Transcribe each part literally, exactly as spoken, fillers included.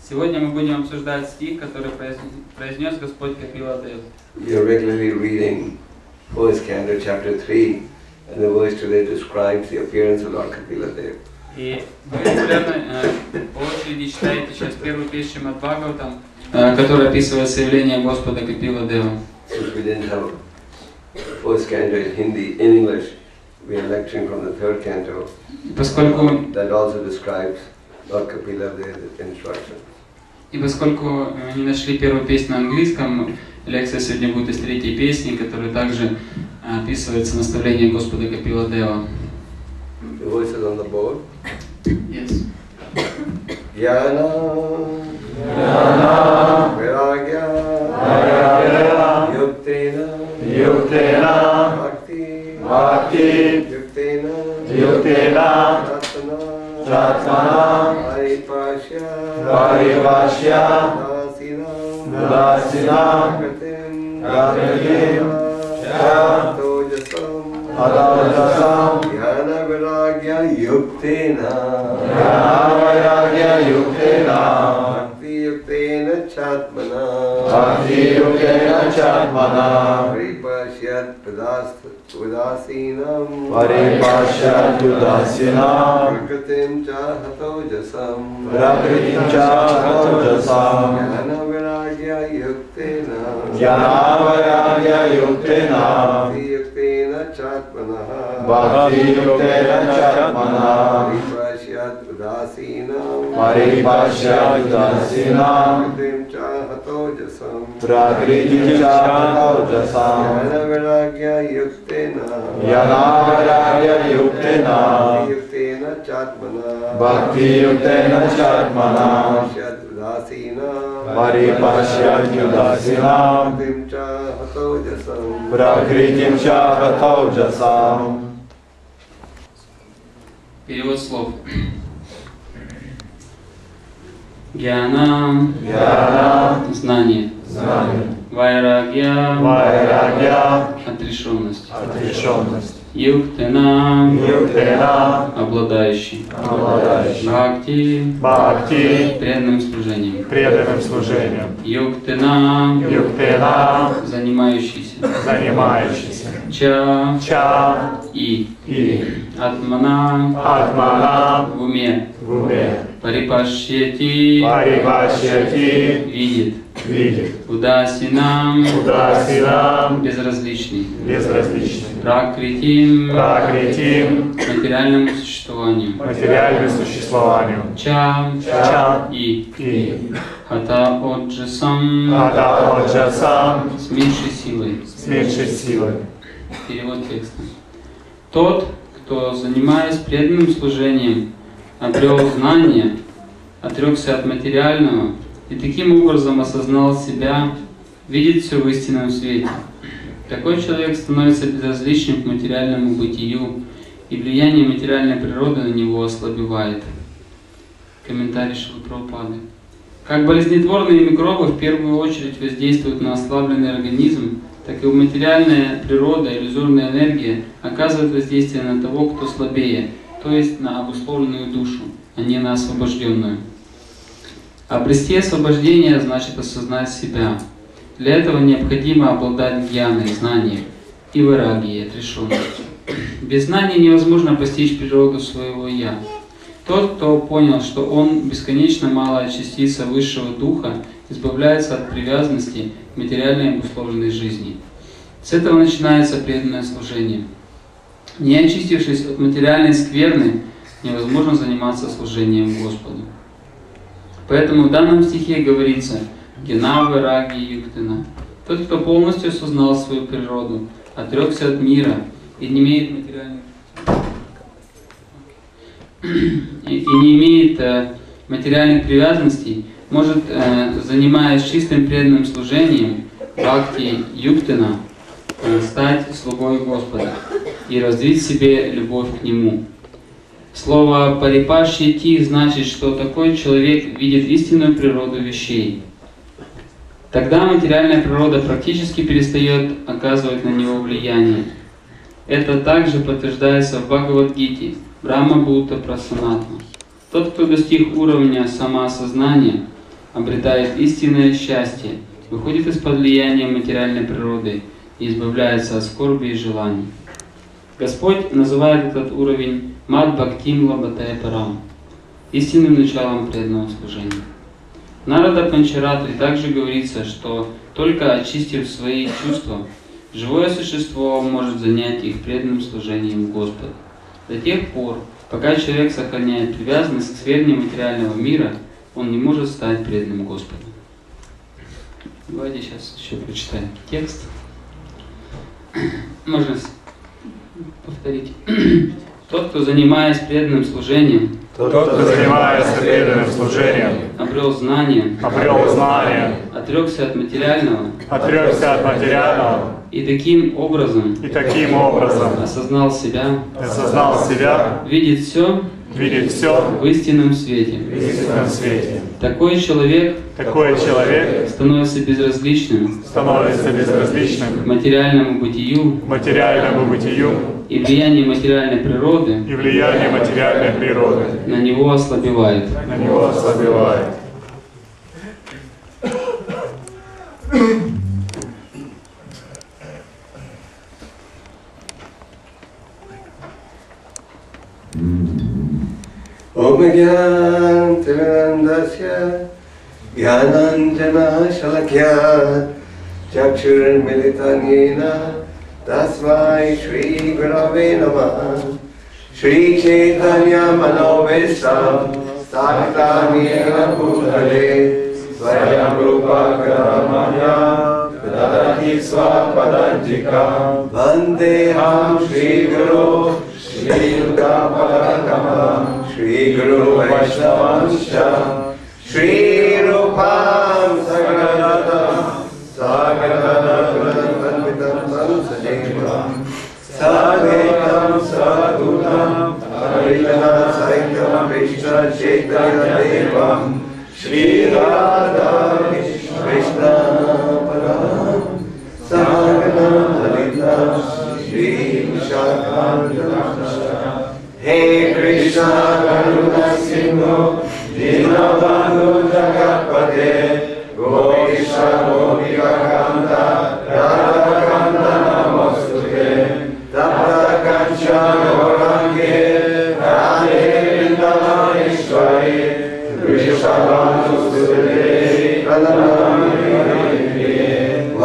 Сегодня мы будем обсуждать стих, который произнес Господь Капила Дев. We are regularly reading First Canto, chapter three, and the verse today describes the appearance of Lord Kapila Dev. И вы регулярно э, по очереди читаете сейчас первую песню Шримад Бхагаватам, э, которая описывает явление Господа Капила Дева. Since we didn't have First Canto in Hindi, in English, we are lecturing from the third canto. Поскольку that also describes Lord Kapila Dev's instruction. И поскольку мы не нашли первую песню на английском, лекция сегодня будет из третьей песни, которая также описывается наставление Господа Капила Дева. The voice is on the board. Yes. Jnana, Jnana, Vairagya, Vairagya, Yuktena, Yuktena, Bhakti, Bhakti, Yuktena, Yuktena, Ratana, Ratana, Paripashya, Paripashya, Dasina, Dasina, Pratim, Pratim, Atojasam, Atojasam, Jnana Vairagya Yuktena, Jnana Vairagya Yuktena, Bhakti Yuktena Chatmana, Bhakti Yuktena Chatmana, Paripashyat Udasinam, Paripashyat Udasinam, Prakritim Chahatojasam, Prakritim Chahatojasam, Jnana Vairagya Yuktena, Jnana Vairagya Yuktena, Bhakti Yuktena Chatmana, Bhakti Yuktena Chatmana, Paripashyat Udasinam, Paripashyat Udasinam, Prakritim Chahatojasam, Prakritim Chahatojasam, Jnana Vairagya Yuktena, Jnana Vairagya Yuktena, Bhakti Yuktena Chatmana, Bhakti Yuktena Chatmana, Paripashyat Udasinam, Paripashyat Udasinam, Prakritim Chahatojasam, Prakritim Chahatojasam. Перевод слов. Гьяна, Гьяна, знание. знание. Вайрагья, Вайрагья, отрешенность. отрешенность. Юктена, Юктена, обладающий. обладающий. Бхакти, Бхакти, преданным служением. преданным служением. Юктена, Юктена, занимающийся. занимающийся. Ча, Ча и. и Атмана, Атмана в уме. в уме. Парипашьяти, Парипашьяти, видит. видит. Удасинам, Удасинам, безразличный. безразличный. Пракритим, Пракритим, материальному существованию. материальному существованию. Ча, Ча и. и Хата оджасам, Адаоджасам, с меньшей силой. с меньшей силой. Перевод текста. Тот, кто, занимаясь преданным служением, обрел знание, отрекся от материального и таким образом осознал себя, видит все в истинном свете. Такой человек становится безразличным к материальному бытию, и влияние материальной природы на него ослабевает. Комментарий Шрилы Прабхупады. Как болезнетворные микробы в первую очередь воздействуют на ослабленный организм, так и материальная природа, иллюзорная энергия оказывает воздействие на того, кто слабее, то есть на обусловленную душу, а не на освобожденную. Обрести освобождение значит осознать себя. Для этого необходимо обладать гьяной, знанием, и вайрагьей, отрешенностью. Без знаний невозможно постичь природу своего «я». Тот, кто понял, что он бесконечно малая частица высшего духа, избавляется от привязанности к материальной обусловленной жизни. С этого начинается преданное служение. Не очистившись от материальной скверны, невозможно заниматься служением Господу. Поэтому в данном стихе говорится «Гьяна вайрагья юктена». Тот, кто полностью осознал свою природу, отрекся от мира и не имеет материальных и, и не имеет э, материальных привязанностей, может, э, занимаясь чистым преданным служением, бхакти юктена, э, стать слугой Господа и развить в себе любовь к Нему. Слово «парипашьяти» значит, что такой человек видит истинную природу вещей. Тогда материальная природа практически перестает оказывать на него влияние. Это также подтверждается в Бхагавад-гите Брахма Бхута Прасанатма. Тот, кто достиг уровня самоосознания, обретает истинное счастье, выходит из-под влияния материальной природы и избавляется от скорби и желаний. Господь называет этот уровень Мад Бхактим Лабатая Парам, истинным началом преданного служения. В Нарада Панчаратре также говорится, что только очистив свои чувства, живое существо может занять их преданным служением Господу. До тех пор, пока человек сохраняет привязанность к сфере материального мира, он не может стать преданным Господу. Давайте сейчас еще прочитаем текст. Можно повторить. Тот, кто, занимаясь преданным служением, Тот, кто, занимается преданным служением, обрел знание, обрел знание, отрекся от материального, отрекся от материального и таким образом, и таким образом осознал себя, осознал себя, видит все видит все в истинном свете. в истинном свете. Такой человек Такой человек становится безразличным становится к безразличным материальному бытию, к материальному бытию, и влияние материальной природы и влияние материальной природы на него ослабевает. на него ослабевает. Om Gyan Tiranandasya Gyananjana Shalakya Chakshur Militanyena Tasmai Shri Gurave Namah Shri Chaitanya Manovisham Sthapitamena Bhutale Swayam Rupa Karamaya Vidadati Swapadanjika Vandeham Shri Guru Shri Yudapadakama Shri Guru Vaishnavansha Shri Rupam Sagadata Sagadata Panvitam Samsadevam Sadekam Sadhutam Haritana Saitam Krishna Chaitanya Devam Shri Radha Krishna Param Sagadam Haritana Shri Vishakantana Hey Krishna Karuna Sindhu Dinabandhu Jagatpate Gopisha Gopika Kanta Radha Kanta Namostute Tapta Kancha Gorange Radhe Vrindavaneshwari Vrishabhantu Sudere Pranamami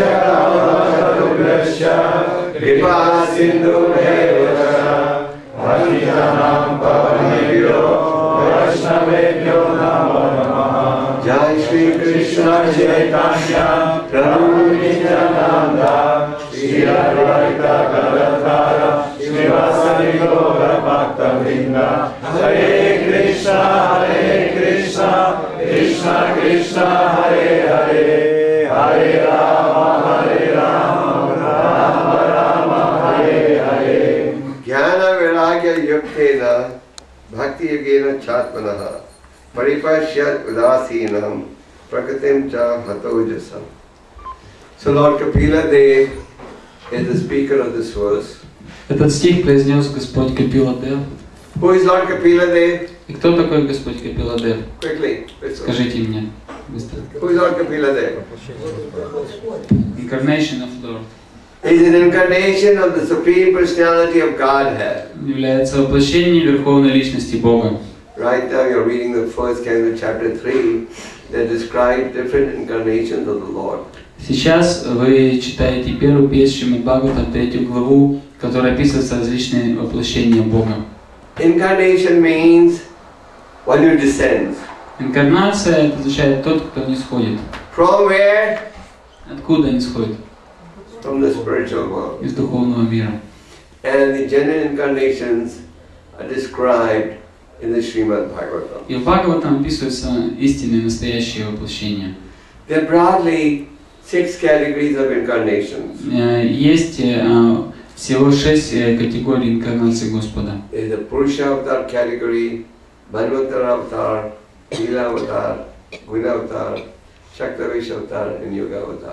Vanchakamacharubhyasya Kripa Sindhu Devata Bhaktijanam Pavanebhyo Vaishnavebhyo Namo Namaha Jai Shri Krishna Chaitanya Prabhu Nityananda Shri Advaita Gadadhara Srivasadi Gaura Bhakta Vrinda Hare Krishna Hare Krishna Krishna Krishna Hare Hare Hare Rama Hare Rama Rama Rama Hare Hare Jnana Viragya Yuktena Bhakti Yogena Chatmanaha Paripashyat Udasinam Prakatim Cha Hatojasam. So Lord Kapila Dev is the speaker of this verse. Этот стих произнес Господь Капила Дев. Who is Lord Kapila Dev? И кто такой Господь Капила Дев? Quickly. Скажите мне быстро. Who is Lord Kapila Dev? Incarnation of Lord. He is an incarnation of the Supreme Personality of Godhead. Является воплощением Верховной Личности Бога. Right now you're reading the first canto, chapter three, that describe different incarnations of the Lord. Сейчас вы читаете первую песню Шримад Бхагаватам, третью главу, в которой описываются различные воплощения Бога. Incarnation means one who descends. Инкарнация — это означает тот, кто не сходит. From where? Откуда не сходит? From the spiritual world. Из духовного мира. And the genuine incarnations are described in the Srimad Bhagavatam. И в Бхагаватам описываются истинные настоящие воплощения. There are broadly six categories of incarnations. Есть всего шесть категорий инкарнации Господа. There is the Purusha Avatar category, Manvantara Avatar, Leela Avatar, Guna Avatar, Shaktavesh Avatar, and Yoga Avatar.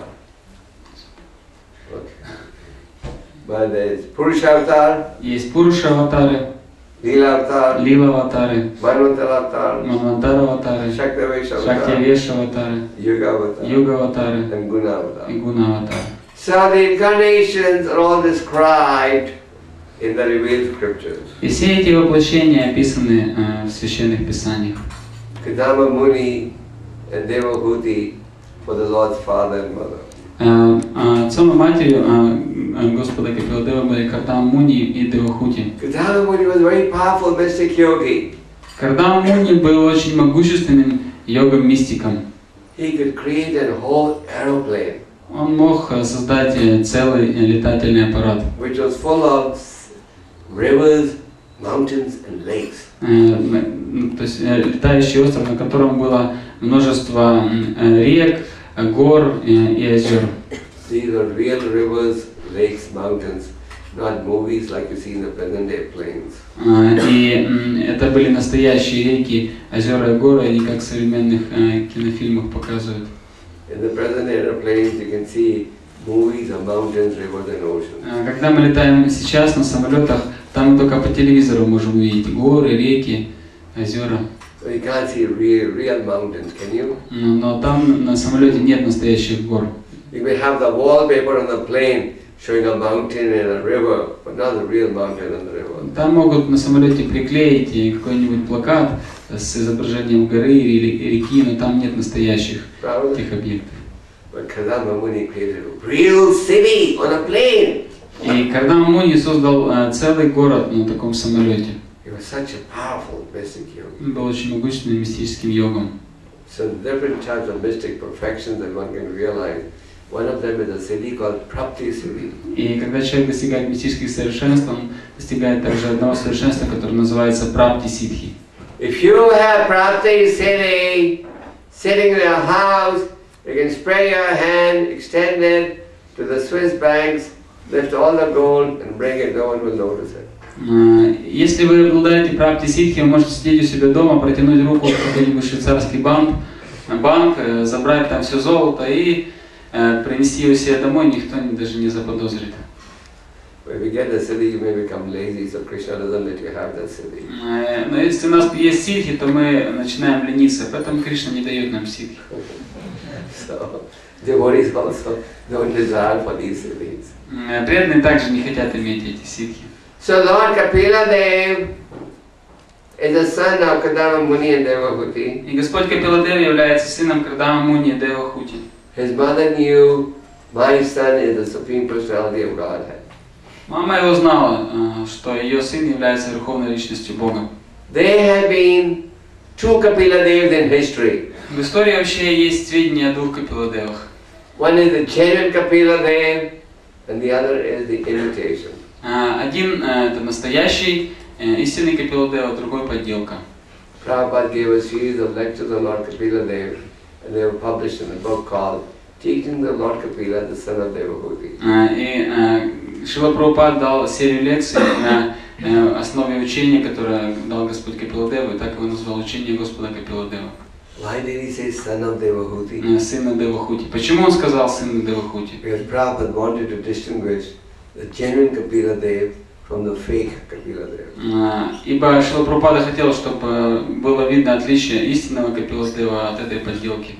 Okay. But there is Purusha Avatar. Есть Пуруша аватары. Lila Avatar, Лила аватары, Manvantara Avatar, Манвантара аватары, Shaktavesha Avatar, Шактивеша аватары, Yuga Avatar, Юга аватары and Guna Avatar. и Гуна аватары. So the incarnations are all described in the revealed scriptures. И все эти воплощения описаны э, в священных писаниях. Kadama Muni and Devahuti for the Lord's father and mother. Э, э, Отцом и матерью э, Господа Капиладева были Кардама Муни и Девахути. Kadama Muni was a very powerful mystic yogi. Кардама Муни был очень могущественным йогом-мистиком. He could create a whole aeroplane Он мог э, создать э, целый э, летательный аппарат, which was full of rivers, mountains and lakes. э, м, то есть э, летающий остров, на котором было множество э, рек, э, гор э, и озер. These are real rivers, lakes, mountains, not movies like you see in the present day planes. Э, И м, это были настоящие реки, озера и горы, они как в современных э, кинофильмах показывают. In the present day airplanes you can see movies of mountains, rivers and oceans. Э, Когда мы летаем сейчас на самолетах, там мы только по телевизору можем увидеть горы, реки, озера. So you can't see real, real mountains, can you? Но но там на самолете нет настоящих гор. You may have the wallpaper on the plane showing a mountain and a river, but not the real mountain and the river. Там могут на самолете приклеить и какой-нибудь плакат с изображением горы или реки, но там нет настоящих Правда? этих объектов. But Kadama Muni created a real city on a plane. И Кардама Муни создал э, целый город на таком самолете. He was such a powerful mystic yogi. Он был очень могущественным мистическим йогом. So the different types of mystic perfections that one can realize. One of them is a city called Prapti City. И когда человек достигает мистических совершенств, он достигает также одного совершенства, которое называется Прапти Сидхи. If you have Prapti City sitting in a house, you can spread your hand, extend it to the Swiss banks, lift all the gold and bring it, no one will notice it. Э, Если вы обладаете Прапти Сидхи, вы можете сидеть у себя дома, протянуть руку в какой-нибудь швейцарский банк, банк, э, забрать там все золото и э, принести его себе домой, никто не- даже не заподозрит. When we get the city, you may become lazy, so Krishna doesn't let you have that city. Э, Но если у нас есть сидхи, то мы начинаем лениться, поэтому Кришна не дает нам сидхи. So devotees also don't desire for these cities. Э, Преданные также не хотят иметь эти сидхи. So Lord Kapila Dev is a son of Kadama Muni and Devahuti. И Господь Капиладев является сыном Кардама Муни и Девахути. His mother knew my son is the Supreme Personality of Godhead. Мама его знала, э, что ее сын является верховной личностью Бога. There have been two Kapila Devs in history. В истории вообще есть сведения о двух Капиладевах. One is the genuine Kapila Dev and the other is the imitation. Э, Один э, это настоящий, э, истинный Капиладев, а другой подделка. Prabhupada gave a series of lectures on Lord Kapila Dev and they were published in a book called Teaching the Lord Kapila, the son of Devahuti. Э, И э, Шрила Прабхупад дал серию лекций на э, основе учения, которое дал Господь Капиладев, и так его назвал учение Господа Капиладева. Why did he say son of Devahuti? Э, Сына Девахути. Почему он сказал сына Девахути? Because Prabhupada wanted to distinguish the genuine Kapila Dev from the fake Kapila Dev. Э, Ибо Шрила Прабхупада хотел, чтобы было видно отличие истинного Капиладева от этой подделки.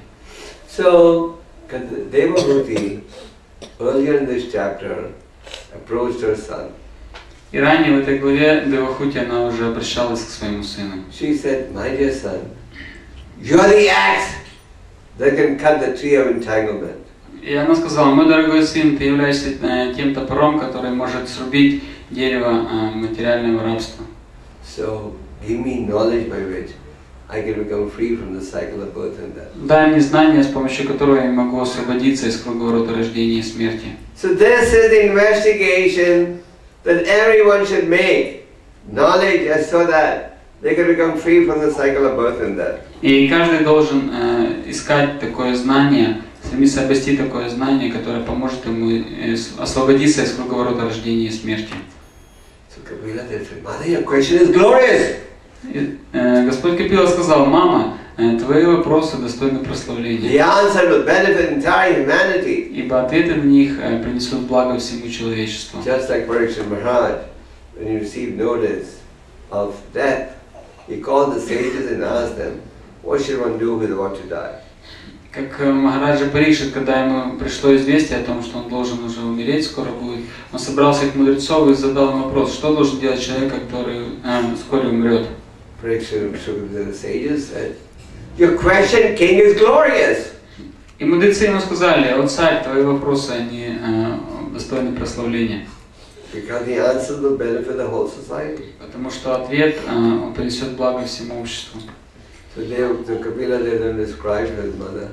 So, Devahuti, earlier in this chapter, approached her son. И ранее в этой главе Девахути она уже обращалась к своему сыну. She said, my dear son, you are the axe that can cut the tree of entanglement. И она сказала: мой дорогой сын, ты являешься э, тем топором, который может срубить дерево э, материального рабства. So, give me knowledge by which I can become free from the cycle of birth and death. Дай мне знания, с помощью которого я могу освободиться из круговорота рождения и смерти. So this is the investigation that everyone should make. Knowledge as so that they can become free from the cycle of birth and death. И каждый должен э, искать такое знание, стремиться обрести такое знание, которое поможет ему э, освободиться из круговорота рождения и смерти. So Kapila said, Mother, your question is glorious. И, э, Господь Капила сказал: мама, э, твои вопросы достойны The прославления, answer will benefit entire humanity. ибо ответы на них э, принесут благо всему человечеству. Just like Parikshit Maharaj, when he received notice of death, he called the sages and asked them, what should one do with about to die? Как Махараджа Парикшит, когда ему пришло известие о том, что он должен уже умереть, скоро будет, он собрал всех мудрецов и задал им вопрос, что должен делать человек, который э, вскоре умрет. Parikshit, the sages said, your question, king, is glorious. И мудрецы ему сказали, о царь, твои вопросы, они э, достойны прославления. Because the answer will benefit the whole society. Потому что ответ, э, он принесет благо всему обществу. So Dev, so Kapila Dev described to his mother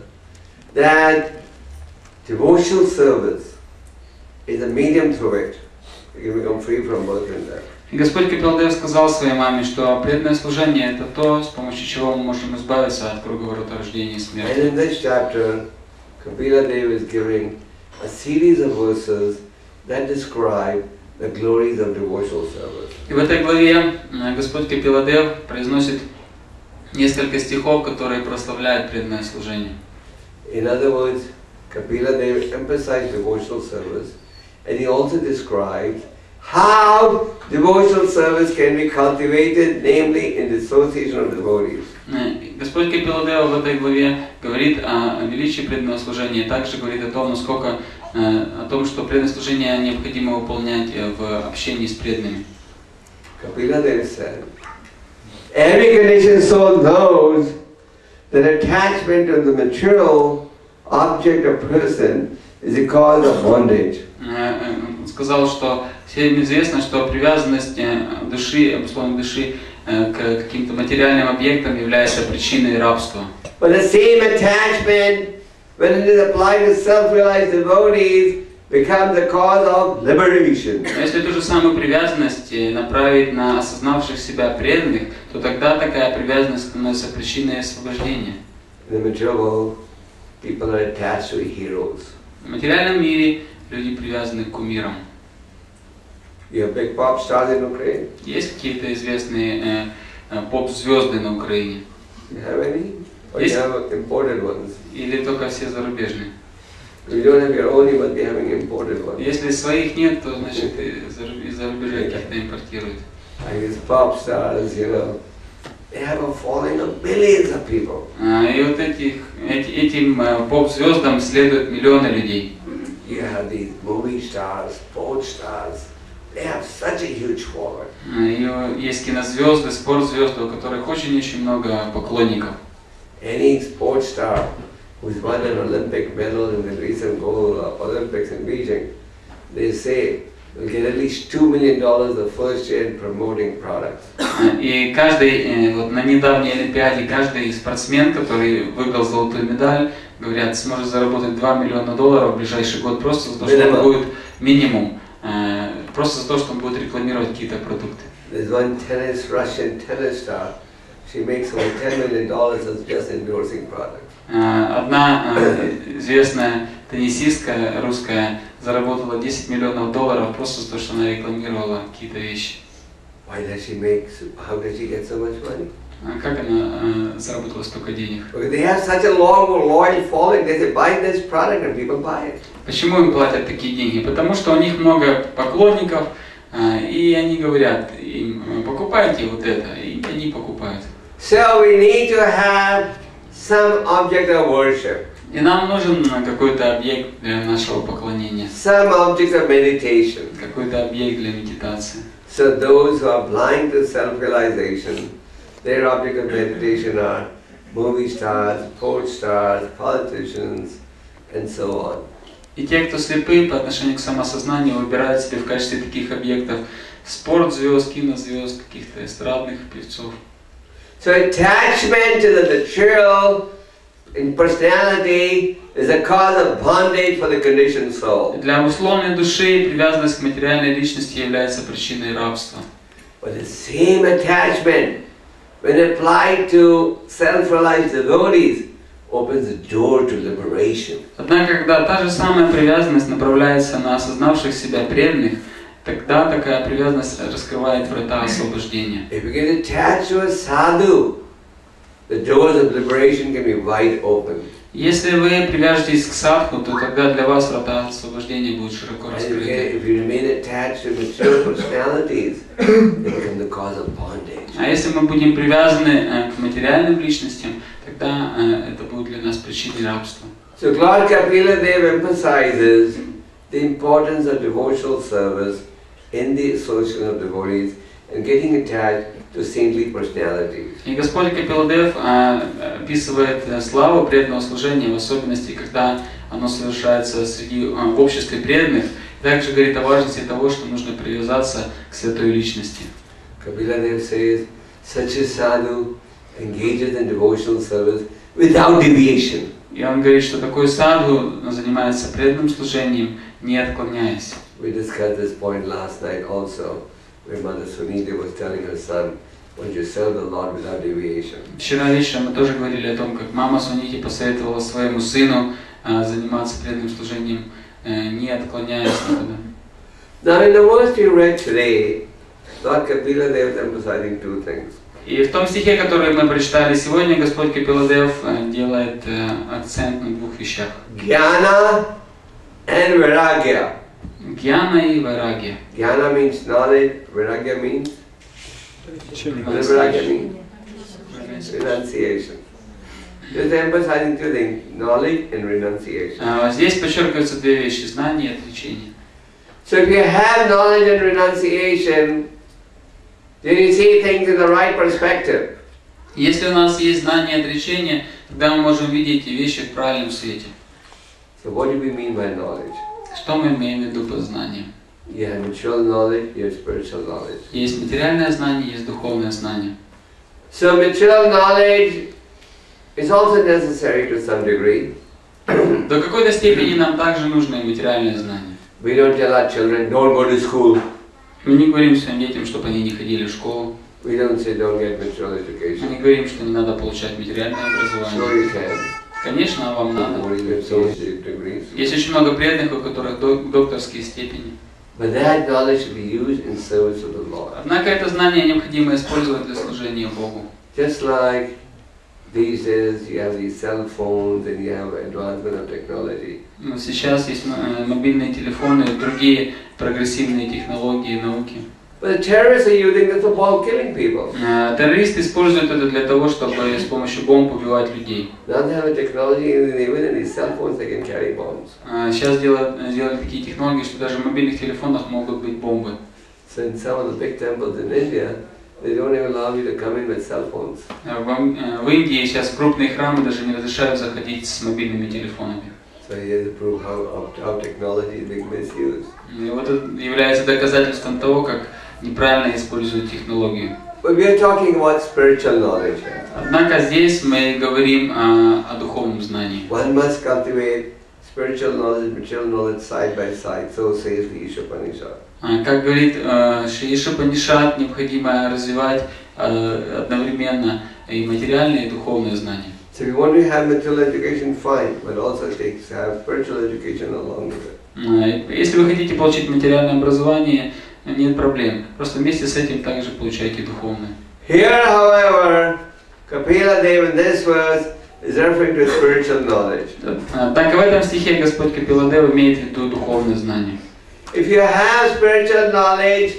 that devotional service is a medium through it. You become free from birth and death. И Господь Капиладев сказал своей маме, что преданное служение – это то, с помощью чего мы можем избавиться от круговорота рождения и смерти. And in this chapter, Kapila Dev is giving a series of verses that describe the glories of devotional service. И в этой главе Господь Капиладев произносит несколько стихов, которые прославляют преданное служение. In other words, Kapila Dev emphasized devotional service, and he also described how devotional service can be cultivated, namely in the association of devotees. Господь Капиладев в этой главе говорит о величии преданного служения, и также говорит о том, насколько, о том, что преданное служение необходимо выполнять в общении с преданными. Kapila Dev said, every conditioned soul knows that attachment to the material object or person is a cause of bondage. Он сказал, что всем известно, что привязанность души, обусловленной души к каким-то материальным объектам является причиной рабства. But the same attachment, when it is applied to self-realized devotees, becomes the cause of liberation. Если эту же самую привязанность направить на осознавших себя преданных, то тогда такая привязанность становится причиной освобождения. In the material world, people are attached to heroes. В материальном мире люди привязаны к кумирам. You have big pop stars in Ukraine? Есть какие-то известные э, поп-звезды на Украине? You have any? Or you have imported ones? Или только все зарубежные? You don't have your own, you must be having imported ones. Если своих нет, то значит из-за рубежа каких-то импортируют. Like these pop stars, you know, they have a following of millions of people. И вот этих, эти, этим поп-звездам следуют миллионы людей. You have these movie stars, sports stars. They have such a huge following. И есть кинозвезды, спортзвезды, у которых очень-очень много поклонников. Any sports star who's won an Olympic medal in the recent gold Olympics in Beijing, they say will get at least two million dollars the first year in promoting products. И каждый, вот на недавней Олимпиаде, каждый спортсмен, который выиграл золотую медаль, говорят, сможет заработать два миллиона долларов в ближайший год просто за то, что он будет минимум, просто за то, что он будет рекламировать какие-то продукты. There's one tennis, Russian tennis star. She makes over ten million dollars just endorsing products. Одна известная теннисистка русская заработала десять миллионов долларов просто за то, что она рекламировала какие-то вещи. Why does she make? How does she get so much money? Как она заработала столько денег? Because they have such a long, loyal following. They say buy this product and people buy it. Почему им платят такие деньги? Потому что у них много поклонников, и они говорят им покупайте вот это, и они покупают. So we need to have some object of worship. И нам нужен какой-то объект для нашего поклонения. Some object of meditation. Какой-то объект для медитации. So those who are blind to self-realization, their object of meditation are movie stars, sports stars, politicians, and so on. И те, кто слепы по отношению к самосознанию, выбирают себе в качестве таких объектов спортзвезд, кинозвезд, каких-то эстрадных певцов. So attachment to the material in personality is a cause of bondage for the conditioned soul. Для условной души привязанность к материальной личности является причиной рабства. But the same attachment, when applied to self-realized devotees, opens the door to liberation. Однако, когда та же самая привязанность направляется на осознавших себя преданных, тогда такая привязанность раскрывает врата освобождения. If you get attached to a sadhu, the doors of liberation can be wide open. Если вы привяжетесь к садху, то тогда для вас врата освобождения будут широко раскрыты. If you remain attached to material personalities, it becomes the cause of bondage. А если мы будем привязаны к материальным личностям, тогда это будет для нас причиной рабства. So Lord Kapila Dev emphasizes the importance of devotional service in the association of devotees and getting attached to saintly personalities. И Господь Капиладев описывает славу преданного служения, в особенности, когда оно совершается среди в обществе преданных, и также говорит о важности того, что нужно привязаться к святой личности. Kapila Dev says, such a sadhu engages in devotional service without deviation. И он говорит, что такой садху занимается преданным служением, не отклоняясь. We discussed this point last night also, where Mother Sunita was telling her son, "When you serve the Lord without deviation." Вчера вечером мы тоже говорили о том, как мама Сунити посоветовала своему сыну заниматься преданным служением, не отклоняясь никуда. Now in the verse we read today, Lord Kapila Dev is emphasizing two things. И в том стихе, который мы прочитали сегодня, Господь Капиладев делает акцент на двух вещах. Jnana and Vairagya. Гьяна и вайрагья. Jnana means knowledge, Vairagya means? What does Vairagya mean? Renunciation. Just emphasizing two things, knowledge and renunciation. Здесь подчеркиваются две вещи: знание и отречение. So if you have knowledge and renunciation, then you see things in the right perspective. Если у нас есть знание и отречение, тогда мы можем видеть вещи в правильном свете. So what do we mean by knowledge? Что мы имеем в виду под знанием? You have material knowledge, you have spiritual knowledge. Есть материальное знание, есть духовное знание. So material knowledge is also necessary to some degree. До какой-то степени нам также нужно и материальное знание. We don't tell our children, don't go to school. Мы не говорим своим детям, чтобы они не ходили в школу. We don't say, don't get material Мы education. не говорим, что не надо получать материальное Sure образование. you can. Конечно, вам надо. Or you get associate degrees. Есть очень много преданных, у которых док- докторские степени. But that knowledge should be used in service of the Lord. Однако это знание необходимо использовать для служения Богу. Just like these days you have these cell phones and you have advancement of technology. Ну, сейчас есть м- мобильные телефоны и другие прогрессивные технологии науки. But the terrorists are using this for killing people. А, Террористы используют это для того, чтобы с помощью бомб убивать людей. Now they have a technology, and even in these cell phones they can carry bombs. А, Сейчас делают, сделали такие технологии, что даже в мобильных телефонах могут быть бомбы. So in some of the big temples in India, they don't even allow you to come in with cell phones. А В, Ам- э, в Индии сейчас крупные храмы даже не разрешают заходить с мобильными телефонами. So here to prove how, how, how technology is being misused. И вот это является доказательством того, как неправильно используют технологию. But we are talking about spiritual knowledge here. Однако здесь мы говорим о, о духовном знании. One must cultivate spiritual knowledge, material knowledge side by side. So says the Ishopanishad. А, Как говорит э, Шри Ишупанишад, необходимо развивать э, одновременно и материальное, и духовное знание. So if you want to have material education, fine, but also it takes to have spiritual education along with it. А, Если вы хотите получить материальное образование, нет проблем. Просто вместе с этим также получайте духовное. Here, however, Kapila Dev in this verse is referring to spiritual knowledge. А, Так и в этом стихе Господь Капиладев имеет в виду духовное знание. If you have spiritual knowledge,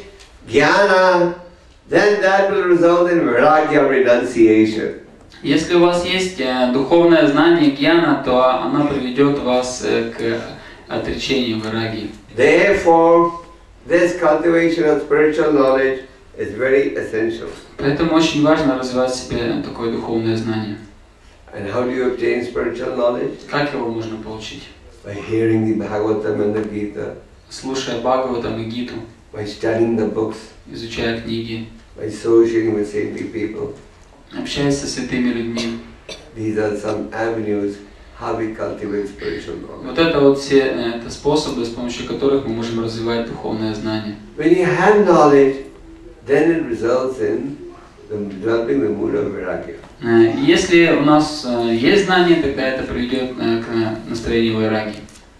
jnana, then that will result in vairagya, renunciation. Если у вас есть э, духовное знание гьяна, то она приведет вас э, к отречению вайрагии. Therefore, this cultivation of spiritual knowledge is very essential. Поэтому очень важно развивать в себе такое духовное знание. And how do you obtain spiritual knowledge? Как его можно получить? By hearing the Bhagavatam and the Gita, Слушая Бхагаватам и Гиту, by studying the books, изучая книги, by associating with saintly people. общаясь со святыми людьми. These are some avenues how we cultivate spiritual knowledge. Вот это вот все э, это способы, с помощью которых мы можем развивать духовное знание. When you have knowledge, then it results in the developing the mood of vairagya. Э, Если у нас э, есть знание, тогда это приведет э, к настроению вайрагии.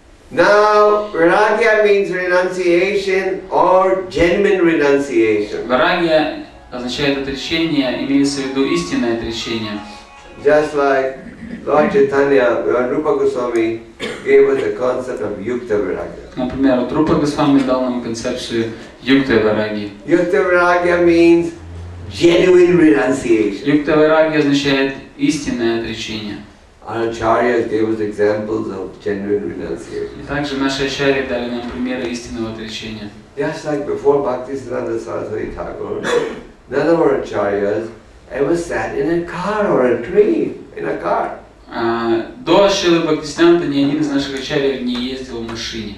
Now, vairagya means renunciation or genuine renunciation. Вайрагия означает отречение, имеется в виду истинное отречение. Just like Lord Chaitanya, Lord Rupa Goswami gave us the concept of yukta vairagya. Например, вот Рупа Госвами дал нам концепцию юкта вайрагии. Yukta vairagya means genuine renunciation. Юкта вайраги означает истинное отречение. Our acharyas gave us examples of genuine renunciation. И также наши ачарьи дали нам примеры истинного отречения. Just like before Bhaktisiddhanta Saraswati Thakur, none of our acharyas ever sat in a car or a train, in a car. А, до Шрилы Бхактисиданта ни один из наших ачарьев не ездил в машине.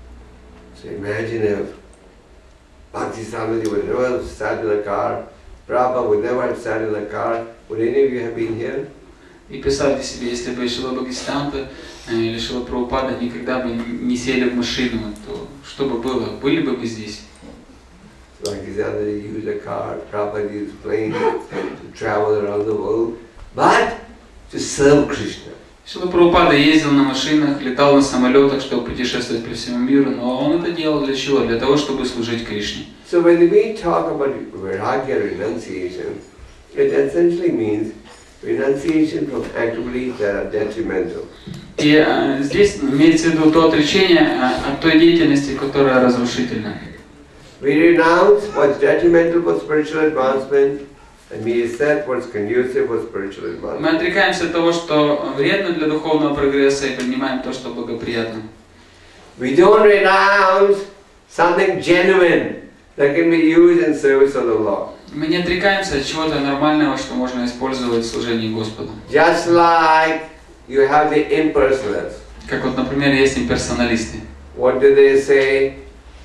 So imagine if Bhaktisiddhanta would never have sat in a car, Prabhupada would never have sat in a car, would any of you have been here? И представьте себе, если бы Шрила Бхактисиданта или Шрила Прабхупада никогда бы не сели в машину, то что бы было? Были бы вы здесь? Bhaktisiddhanta used a car, Prabhupada used plane to travel around the world, but to serve Krishna. Шрила Прабхупада ездил на машинах, летал на самолетах, чтобы путешествовать по всему миру, но он это делал для чего? Для того, чтобы служить Кришне. So when we talk about vairagya renunciation, it essentially means renunciation from activities that are detrimental. И а, здесь имеется в виду то отречение а, от той деятельности, которая разрушительна. We renounce what's detrimental for spiritual advancement and we accept what's conducive for spiritual Мы advancement. отрекаемся от того, что вредно для духовного прогресса, и принимаем то, что благоприятно. We don't renounce something genuine that can be used in service of the Lord. Мы не отрекаемся от чего-то нормального, что можно использовать в служении Господу. Just like you have the impersonalists. Как вот, например, есть имперсоналисты. What do they say?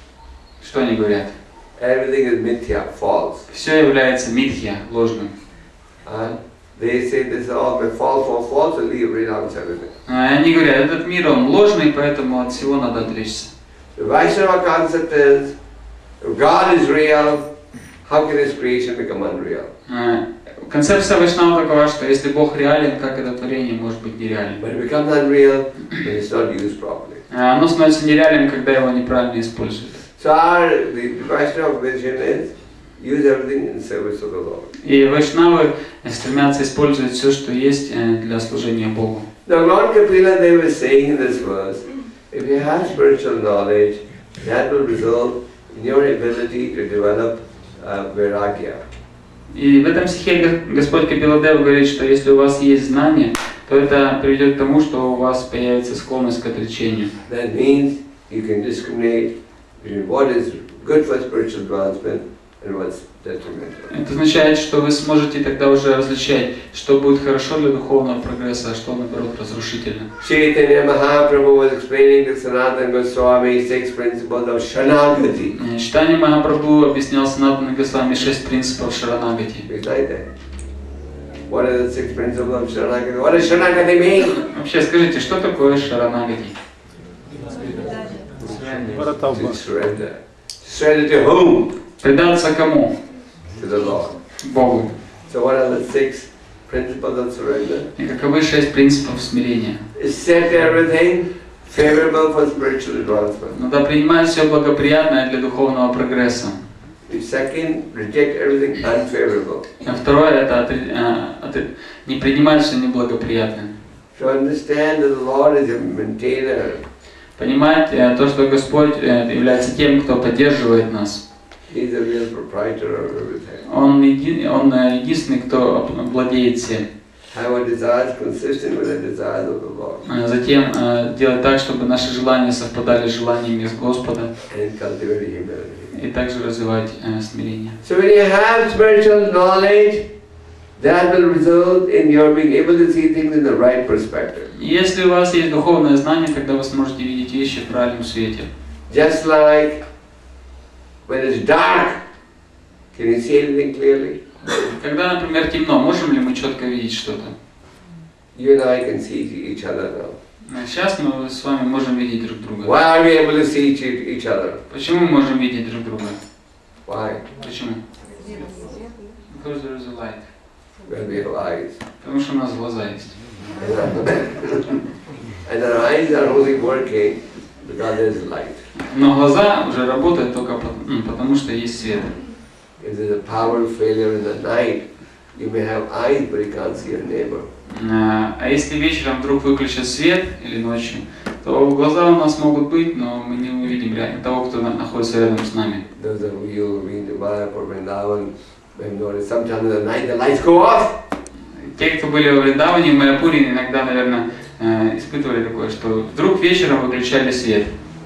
Что они говорят? Everything is mithya, false. Все является митхья, ложным. And they say this is all false, false, false, and leave, renounce everything. Они говорят, этот мир, он ложный, поэтому от всего надо отречься. The Vaishnava concept is, if God is real, how can His creation become unreal? Концепция Вайшнава такова, что если Бог реален, как это творение может быть нереальным? When it becomes unreal, then it's not used properly. Оно становится нереальным, когда его неправильно используют. So our, the Vaishnava vision is, use everything in service of the Lord. И вайшнавы стремятся использовать все, что есть для служения Богу. Now Lord Kapila, they were saying in this verse, if you have spiritual knowledge, that will result in your ability to develop uh, vairagya. И в этом стихе Господь Капиладев говорит, что если у вас есть знание, то это приведет к тому, что у вас появится склонность к отречению. That means you can discriminate between what is good for spiritual advancement and what's detrimental. Это означает, что вы сможете тогда уже различать, что будет хорошо для духовного прогресса, а что, наоборот, разрушительно. Chaitanya Mahaprabhu was explaining to Sanatana Goswami six principles of Sharanagati. Чайтанья Махапрабху объяснял Санатана Госвами шесть принципов Шаранагати. Recite that. What are the six principles of Sharanagati? What does Sharanagati mean? Вообще, скажите, что такое Шаранагати? To surrender. Surrender to whom? Предаться кому? To the Lord. Богу. So what are the six principles of surrender? И каковы шесть принципов смирения? Accept everything favorable for spiritual advancement. Надо принимать все благоприятное для духовного прогресса. Second, reject everything unfavorable. А второе это отри- а, отри- не принимать все неблагоприятное. To understand that the Lord is a maintainer. Понимать э, то, что Господь э, является тем, кто поддерживает нас. He is the real proprietor of everything. Он, еди, он э, единственный, кто владеет всем. Have our desires consistent with the desires of the Lord. Э, Затем э, делать так, чтобы наши желания совпадали с желаниями с Господа. And cultivate humility. И также развивать э, смирение. So when you have spiritual knowledge, that will result in your being able to see things in the right perspective. Если у вас есть духовное знание, тогда вы сможете видеть вещи в правильном свете. Just like when it's dark, can you see anything clearly? Когда, например, темно, можем ли мы четко видеть что-то? You and I can see each other now. Сейчас мы с вами можем видеть друг друга. Why are we able to see each, each other? Почему мы можем видеть друг друга? Why? Почему? Because there is a light. Well, we have eyes. Потому что у нас глаза есть. And our eyes are only working because there is light. Но глаза уже работают только потому, ну, потому что есть свет. If there is a power failure in the night, you may have eyes, but you can't see your neighbor. А если вечером вдруг выключат свет или ночью, то глаза у нас могут быть, но мы не увидим реально того, кто находится рядом с нами. Those of you who read the Maya for Vrindavan, I've noticed sometimes in the night the lights go off. Те, кто были в Вриндаване, в Майяпуре, иногда, наверное, э, испытывали такое, что вдруг вечером выключали свет.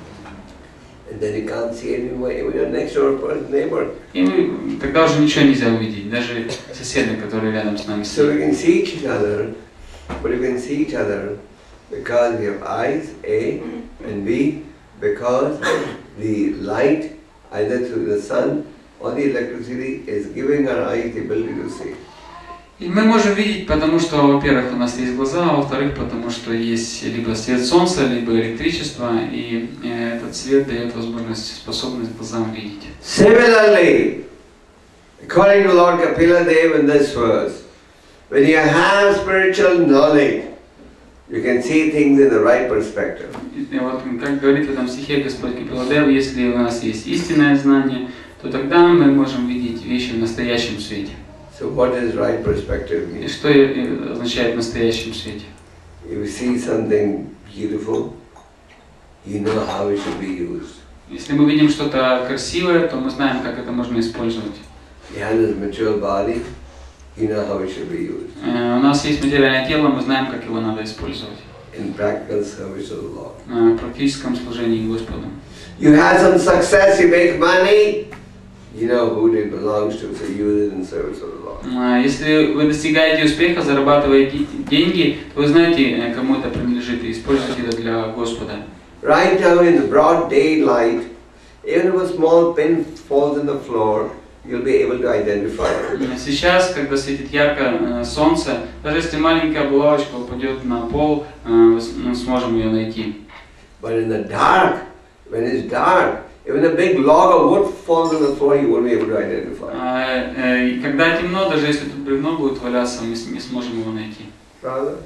And then you can't see anyone, even your next door neighbor. И мы, тогда уже ничего нельзя увидеть, даже соседа, который рядом с нами So we сидит. can see each other, but we can see each other because we have eyes, A, and B, because the light, either through the sun or the electricity, is giving our eyes the ability to see. И мы можем видеть, потому что, во-первых, у нас есть глаза, а во-вторых, потому что есть либо свет солнца, либо электричество, и э, этот свет дает возможность, способность глазам видеть. Similarly, according to Lord Kapila Dev in this verse, when you have spiritual knowledge, you can see things in the right perspective. И вот, как говорит в этом стихе Господь Капиладев, если у нас есть истинное знание, то тогда мы можем видеть вещи в настоящем свете. So what does right perspective И mean? что означает в настоящем свете? If you see something beautiful, you know how it should be used. Если мы видим что-то красивое, то мы знаем, как это можно использовать. You have this material body, you know how it should be used. Э, У нас есть материальное тело, мы знаем, как его надо использовать. In practical service of the Lord. Э, В практическом служении Господу. You have some success, you make money, you know who it belongs to, so use it in service of the Lord. Э, Если вы достигаете успеха, зарабатываете деньги, то вы знаете, э, кому это принадлежит, и используйте это для Господа. Right now in the broad daylight, even if a small pin falls on the floor, you'll be able to identify it. Э, Сейчас, когда светит ярко э, солнце, даже если маленькая булавочка упадет на пол, э, мы с- мы сможем ее найти. But in the dark, when it's dark, even a big log of wood falls on the floor, you won't be able to identify it. Э, э, и Когда темно, даже если тут бревно будет валяться, мы с- не сможем его найти. Rather.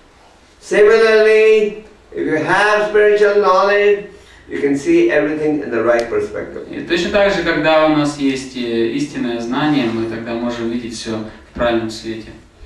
Similarly, if you have spiritual knowledge, you can see everything in the right perspective. И точно так же, когда у нас есть э, истинное знание, мы тогда можем видеть все в правильном свете.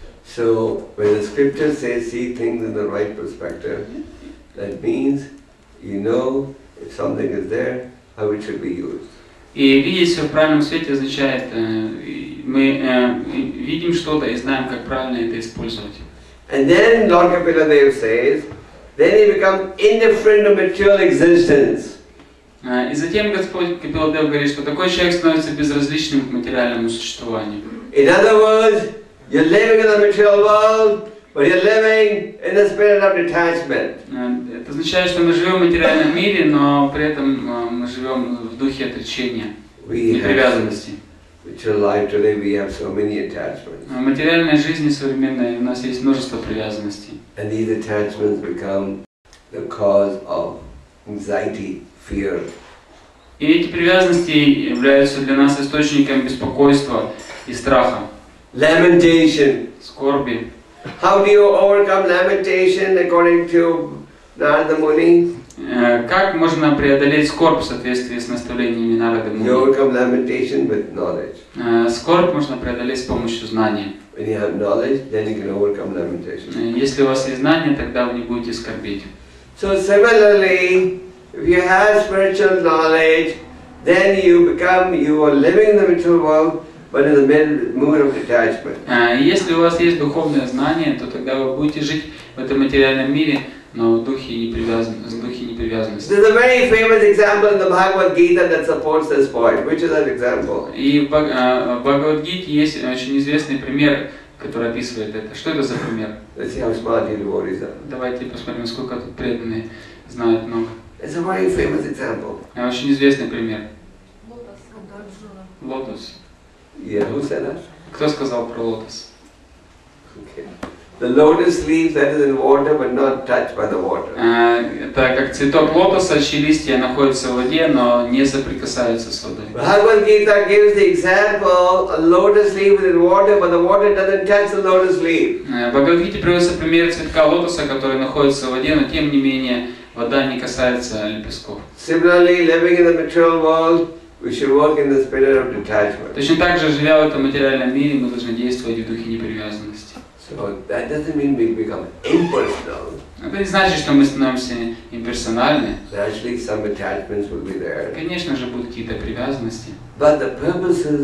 So, when the scripture says see things in the right perspective, that means you know if something is there, how it should be used. И видеть все в правильном свете означает, э, и мы э, и видим что-то и знаем, как правильно это использовать. And then Lord Kapila Dev says, then you become indifferent to material existence. Э, И затем Господь Капиладев говорит, что такой человек становится безразличным к материальному существованию. In other words, you're living in the material world, but you're living in the spirit of detachment. Э, Это означает, что мы живем в материальном мире, но при этом э, мы живем в духе отречения, We have непривязанности. material life today, we have so many attachments. В материальной жизни современной у нас есть множество привязанностей. And these attachments become the cause of anxiety, fear. И эти привязанности являются для нас источником беспокойства и страха, Lamentation. скорби. How do you overcome lamentation according to Narada Muni? Э, Как можно преодолеть скорбь в соответствии с наставлениями Нарады You Муни? overcome lamentation with knowledge. Э, Скорбь можно преодолеть с помощью знания. When you have knowledge, then you can overcome lamentation. Э, Если у вас есть знания, тогда вы не будете скорбить. So similarly, if you have spiritual knowledge, then you become, you are living in the material world, but in the mid- mood of detachment. Э, и Если у вас есть духовное знание, то тогда вы будете жить в этом материальном мире, но в духе непривязан- в духе непривязанности. There's a very famous example in the Bhagavad Gita that supports this point. Which is that example? И в Баг- э, в Бхагавад-гите есть очень известный пример, который описывает это. Что это за пример? Let's see how smart you devotees are. Давайте посмотрим, сколько тут преданные знают много. It's a very famous example. Э, Очень известный пример. Лотос, когда Арджуна. Лотос. Yeah, who said that? Кто сказал про лотос? Okay. The lotus leaf that is in water but not touched by the water. Э, Это как цветок лотоса, чьи листья находятся в воде, но не соприкасаются с водой. Bhagavad Gita gives the example, a lotus leaf is in water but the water doesn't touch the lotus leaf. Э, В Бхагавад-гите приводится пример цветка лотоса, который находится в воде, но тем не менее вода не касается лепестков. Similarly, living in the material world, we should work in the spirit of detachment. Точно так же, живя в этом материальном мире, мы должны действовать в духе непривязанности. So that doesn't mean we become impersonal. Это не значит, что мы становимся имперсональны. Naturally, some attachments will be there. Конечно же, будут какие-то привязанности. But the purpose is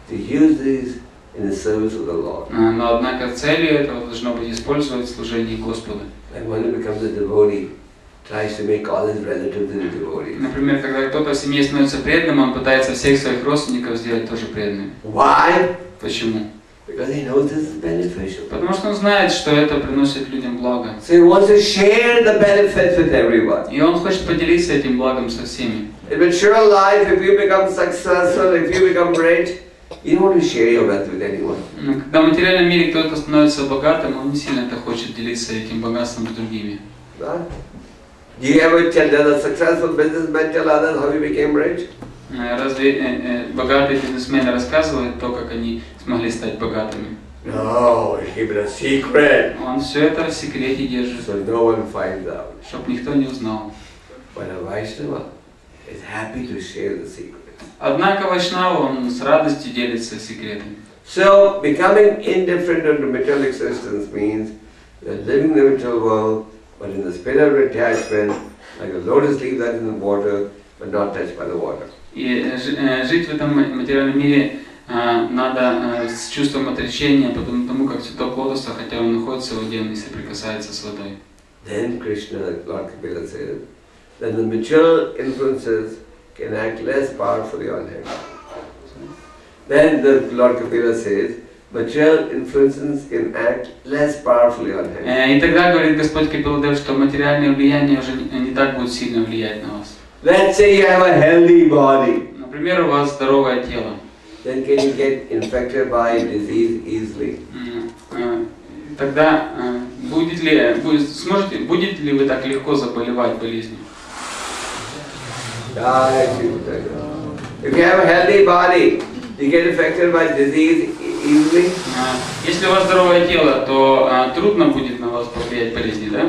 to use these in the service of the Lord. Но однако целью этого должно быть использовать в служении Господу. Like when he becomes a devotee, tries to make all his relatives into devotees. Например, когда кто-то в семье становится преданным, он пытается всех своих родственников сделать тоже преданными. Why? Почему? Because he knows this is beneficial. Потому что он знает, что это приносит людям благо. So he wants to share the benefits with everyone. И он хочет поделиться этим благом со всеми. In mature life, if you become successful, if you become rich, you don't want to share your wealth with anyone. Когда в материальном мире кто-то становится богатым, он не сильно это хочет делиться этим богатством с другими. Right? Do you ever tell the successful businessman tell others how he became rich? Разве э, э, богатые бизнесмены рассказывают то, как они смогли стать богатыми? No, he keep it a secret, Он все это в секрете держит, so no one finds out. чтобы никто не узнал. But a Vaishnava is happy to share the secret. Однако Вайшнава, он с радостью делится секретами. So, becoming indifferent to material existence means that living in the material world, but in the spirit of detachment, like a lotus leaf that is in the water, but not touched by the water. И жить в этом материальном мире надо с чувством отречения, потому, тому как цветок лотоса, хотя он находится в воде, он не соприкасается с водой. Then Krishna, Lord Kapila says, that the material influences can act less powerfully on him. Then the Lord Kapila says, material influences can act less powerfully on him. И тогда говорит Господь Капиладев, что материальное влияние уже не так будет сильно влиять на вас. Let's say you have a healthy body. Например, у вас здоровое тело. Then can you get infected by disease easily? Тогда будет ли, будет, сможете, будете ли вы так легко заболевать болезнью? If you have a healthy body, you get infected by disease easily. Если у вас здоровое тело, то трудно будет на вас повлиять болезни, да?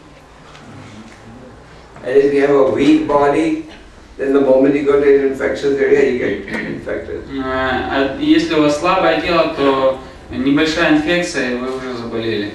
And if you have a weak body, then the moment you go to an infectious area, you get infected. Если у вас слабое тело, то небольшая инфекция, и вы уже заболели.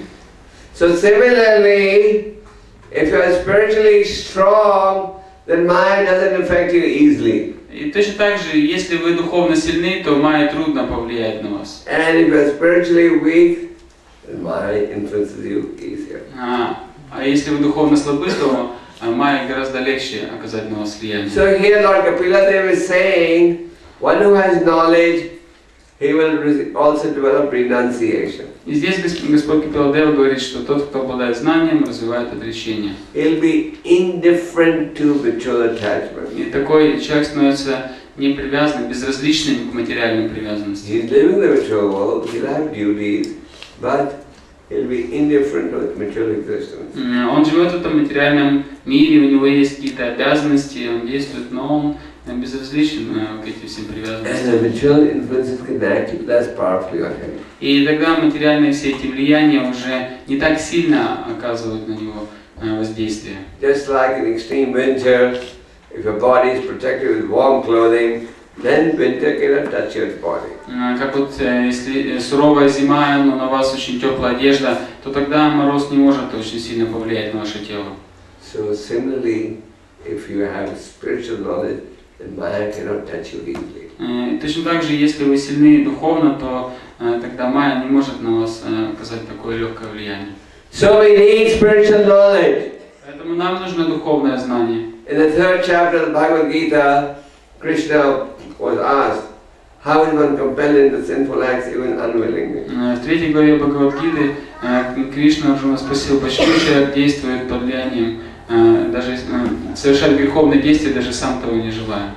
So similarly, if you are spiritually strong, then Maya doesn't affect you easily. И точно так же, если вы духовно сильны, то Майя трудно повлиять на вас. And if you are spiritually weak, then Maya influences you easier. А, а если вы духовно слабы, то Майя гораздо легче оказать на вас влияние. So here Lord Kapila is saying, one who has knowledge, he will also develop renunciation. И здесь Господь Капиладев говорит, что тот, кто обладает знанием, развивает отречение. He'll be indifferent to material attachment. И такой человек становится непривязанным, безразличным к материальным привязанностям. He's living in the material world, he'll have duties, but he'll be indifferent to material existence. Он живет в этом материальном мире, у него есть какие-то обязанности, он действует, но он безразличен к этим всем привязанностям. And the material influences can act less powerfully on him. И тогда материальные все эти влияния уже не так сильно оказывают на него воздействие. Just like in extreme winter, if your body is protected with warm clothing, then winter cannot touch your body. Как вот если суровая зима, но на вас очень теплая одежда, то тогда мороз не может очень сильно повлиять на ваше тело. So similarly, if you have spiritual knowledge, then Maya cannot touch you easily. Точно так же, если вы сильны духовно, то тогда Майя не может на вас оказать такое легкое влияние. So we need spiritual knowledge. Поэтому нам нужно духовное знание. In the third chapter of the Bhagavad Gita, Krishna was asked, how is one compelled into sinful acts even unwillingly? В третьей главе Бхагавад-гиты Кришна Арджуна спросил, почему человек действует под влиянием, даже совершает греховные действия, даже сам того не желая.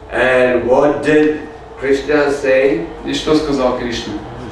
And what did Krishna say? И что сказал Кришна?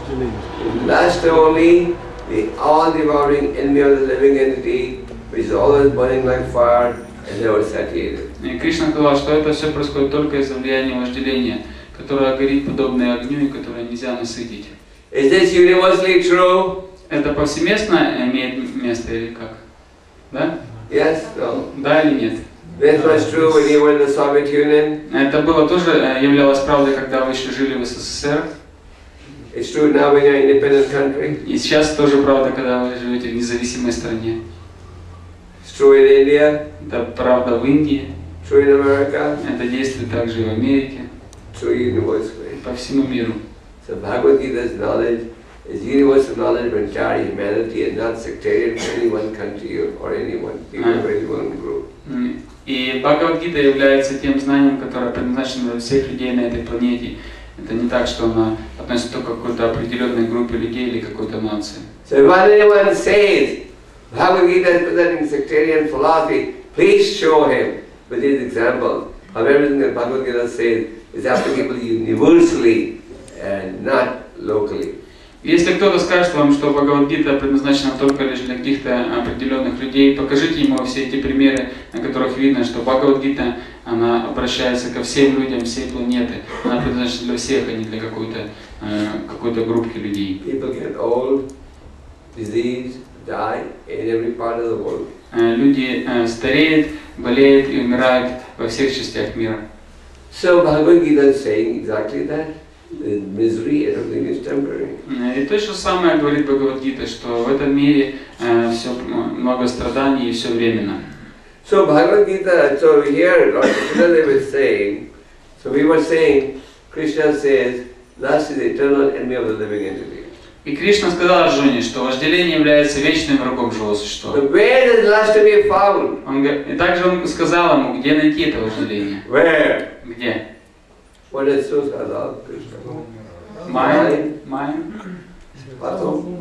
Last only the all-devouring envy of the living entity, which is always burning like fire and never satiated. И Кришна сказал, что это все происходит только из-за влияния вожделения, которое горит подобно огню и которое нельзя насытить. Is this universally true? Это повсеместно имеет место или как? Да? Yes? No? Да или нет? This was true when you were in the Soviet Union. Это было тоже являлось правдой, когда вы еще жили в СССР. It's true now when you're an independent country. И сейчас тоже правда, когда вы живете в независимой стране. It's true in India. Это правда в Индии. True in America. Это действует также и в Америке. True universally. По всему миру. So Bhagavad Gita's knowledge is universal knowledge for entire humanity and not sectarian for any one country or, or any one people or any one group. И Бхагавад-гита является тем знанием, которое предназначено для всех людей на этой планете. Это не так, что она относится только к какой-то определенной группе людей или какой-то нации. So if anyone says Bhagavad Gita is presenting sectarian philosophy, please show him with these examples of everything that Bhagavad Gita says is applicable universally and not locally. Если кто-то скажет вам, что Бхагавад-гита предназначена только лишь для каких-то определенных людей, покажите ему все эти примеры, на которых видно, что Бхагавад-гита, она обращается ко всем людям всей планеты. Она предназначена для всех, а не для какой-то какой-то группки людей. People get old, disease, die in every part of the world. Люди стареют, болеют и умирают во всех частях мира. So Bhagavad Gita is saying exactly that. The misery, everything is temporary. И то же самое говорит Бхагавад-гита, что в этом мире э, все много страданий и все временно. So Bhagavad Gita, so here Lord Krishna was saying, so we were saying, Krishna says, lust is the eternal enemy of the living entity. И Кришна сказал Арджуне, что вожделение является вечным врагом живого существа. So where is lust to be found? Он, и также он сказал ему, где найти это вожделение. Where? Где? What is so сказал Krishna? Mind, mind, Pato?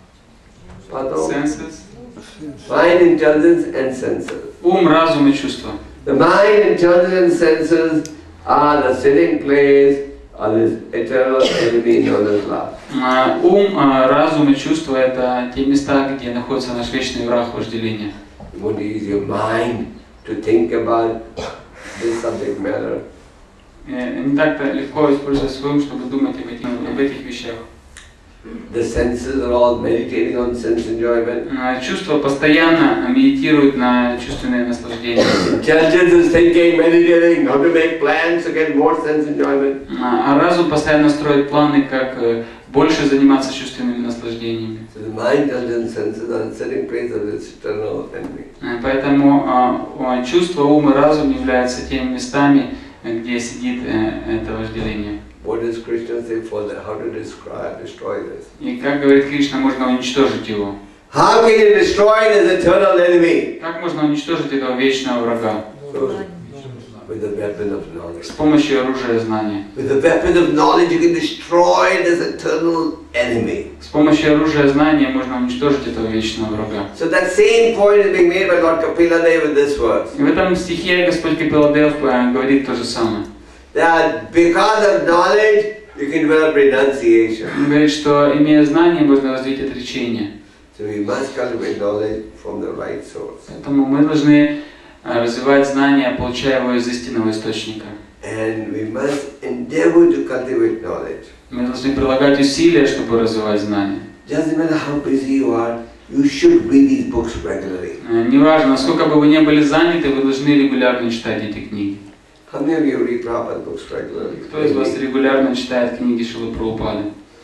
Pato? senses. Mind, intelligence and senses. Ум, разум и чувства. The mind, intelligence and senses are the sitting place of this eternal enemy known as lust. Ум, разум и чувства — это те места, где находится наш вечный враг вожделения. You want to use your mind to think about this subject matter. Не так-то легко использовать свой ум, чтобы думать об этих, об этих вещах. The senses are all meditating on sense enjoyment. Чувства постоянно медитируют на чувственное наслаждение. Intelligence is thinking, meditating, how to make plans to get more sense enjoyment. А разум постоянно строит планы, как больше заниматься чувственными наслаждениями. So the mind, intelligence, senses are the sitting place of this eternal enemy. Поэтому чувства, ум и разум являются теми местами, где сидит это вожделение. What does Krishna say for that? How to describe, destroy this? И как говорит Кришна, можно уничтожить его. How can you destroy this eternal enemy? Как можно уничтожить этого вечного врага? So, with the weapon of knowledge. С помощью оружия знания. With the weapon of knowledge you can destroy this eternal enemy. С помощью оружия знания можно уничтожить этого вечного врага. So that same point is being made by Lord Kapila Deva in this verse. И в этом стихе Господь Капиладев говорит то же самое. That because of knowledge you can develop renunciation. Он говорит, что имея знание, можно развить отречение. So we must cultivate knowledge from the right source. Поэтому мы должны развивать знания, получая его из истинного источника. And we must endeavor to cultivate knowledge. Мы должны прилагать усилия, чтобы развивать знания. Doesn't matter how busy you are, you should read these books regularly. Неважно, насколько бы вы ни были заняты, вы должны регулярно читать эти книги. How many of you read Prabhupada books regularly? Кто из вас регулярно читает книги Шрилы Прабхупады?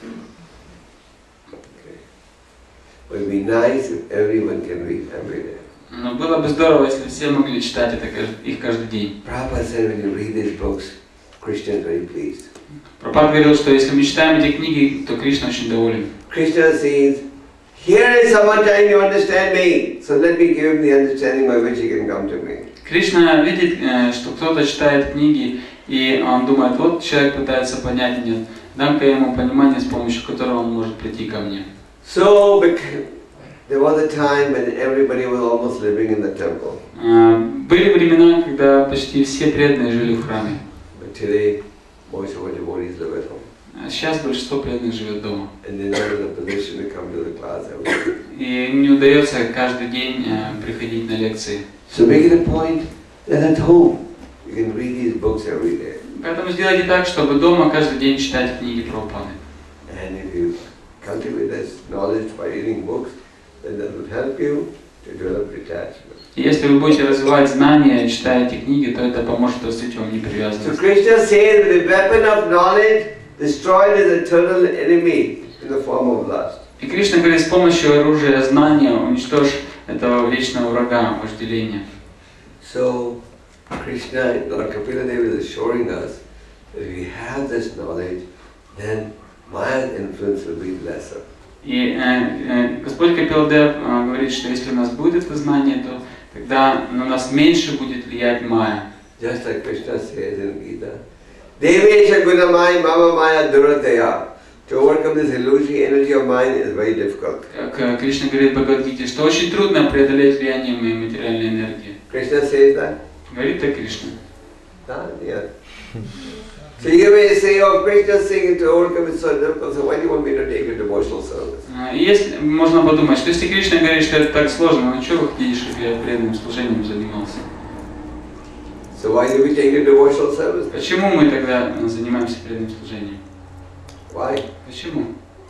Okay. It would be nice if everyone can read every day. Но было бы здорово, если все могли читать это, их каждый день. Prabhupada said when you read these books, Krishna is very pleased. Прабхупада говорил, что если мы читаем эти книги, то Кришна очень доволен. Krishna says, here is someone trying to understand me, so let me give him the understanding by which he can come to me. Кришна видит, что кто-то читает книги, и он думает, вот человек пытается понять меня, дам-ка я ему понимание, с помощью которого он может прийти ко мне. So, there was a time when everybody was almost living in the temple. Были времена, когда почти все преданные жили в храме. But today, most of our devotees live at home. Сейчас большинство преданных живет дома. And they're not in a position to come to the class every day. И им не удается каждый день приходить на лекции. So make it a point that at home you can read these books every day. Поэтому сделайте так, чтобы дома каждый день читать книги Прабхупады. And if you cultivate this knowledge by reading books, then that will help you to develop detachment. И если вы будете развивать знания, читая эти книги, то это поможет развить вам So непривязанность. Krishna says the weapon of knowledge destroyed his eternal enemy in the form of lust. И Кришна говорит, с помощью оружия знания уничтожь этого вечного врага, вожделения. So Krishna, Lord Kapila Deva is assuring us that if we have this knowledge, then Maya's influence will be lesser. И э, э, Господь Капиладев э, говорит, что если у нас будет это знание, то тогда на нас меньше будет влиять Майя. Just like Krishna says in Gita, Devesha Gunamai Mama Maya Durataya. To overcome this illusory energy of mine is very difficult. Как Кришна говорит в Бхагавад-гите, что очень трудно преодолеть влияние моей материальной энергии. Krishna says that? Говорит так Кришна. Ah, yeah. So you may say, oh, Krishna saying to overcome it so difficult, so why do you want me to take a devotional service? Если, можно подумать, что если Кришна говорит, что это так сложно, ну что вы хотите, чтобы я преданным служением занимался? So why do we take a devotional service? Почему мы тогда занимаемся преданным служением? Why? Почему?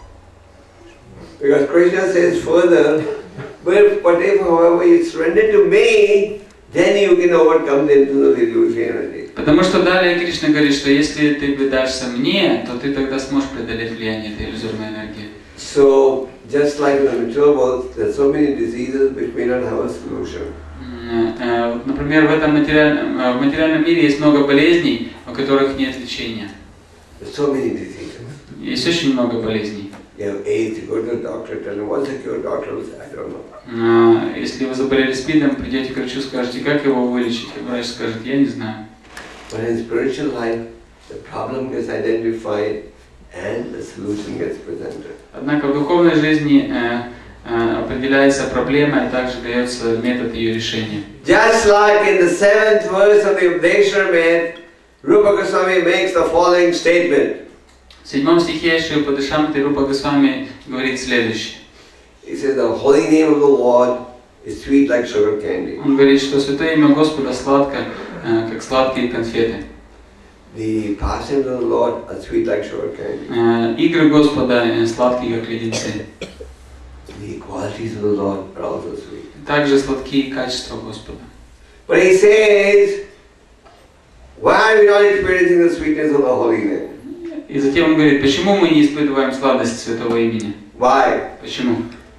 Because Krishna says further, but whatever, however you surrender to me, then you can overcome the illusory energy. Потому что далее Кришна говорит, что если ты предашься мне, то ты тогда сможешь преодолеть влияние этой иллюзорной энергии. So, just like in the material world, there are so many diseases which may not have a solution. Например, в этом материальном, в материальном мире есть много болезней, у которых нет лечения. There are so many diseases. Есть очень много болезней. You have AIDS, you go to the doctor, tell him what's the cure, doctor will say, I don't know. Если вы заболели СПИДом, придете к врачу, скажете, как его вылечить, врач скажет, я не знаю. But in spiritual life, the problem gets identified and the solution gets presented. Однако в духовной жизни э, э, определяется проблема и также дается метод ее решения. Just like in the seventh verse of the Upadesharamrita, Rupa Goswami makes the following statement. В седьмом стихе Шри Упадешамриты Рупа Госвами говорит следующее. He says the holy name of the Lord is sweet like sugar candy. Он говорит, что святое имя Господа сладко, э, как сладкие конфеты. The pastimes of the Lord are sweet like sugar candy. Э, игры Господа э, сладкие, как леденцы. The qualities of the Lord are also sweet. Также сладкие качества Господа. But he says, why are we not experiencing the sweetness of the holy name? И затем он говорит, почему мы не испытываем сладость святого имени? Why? Почему?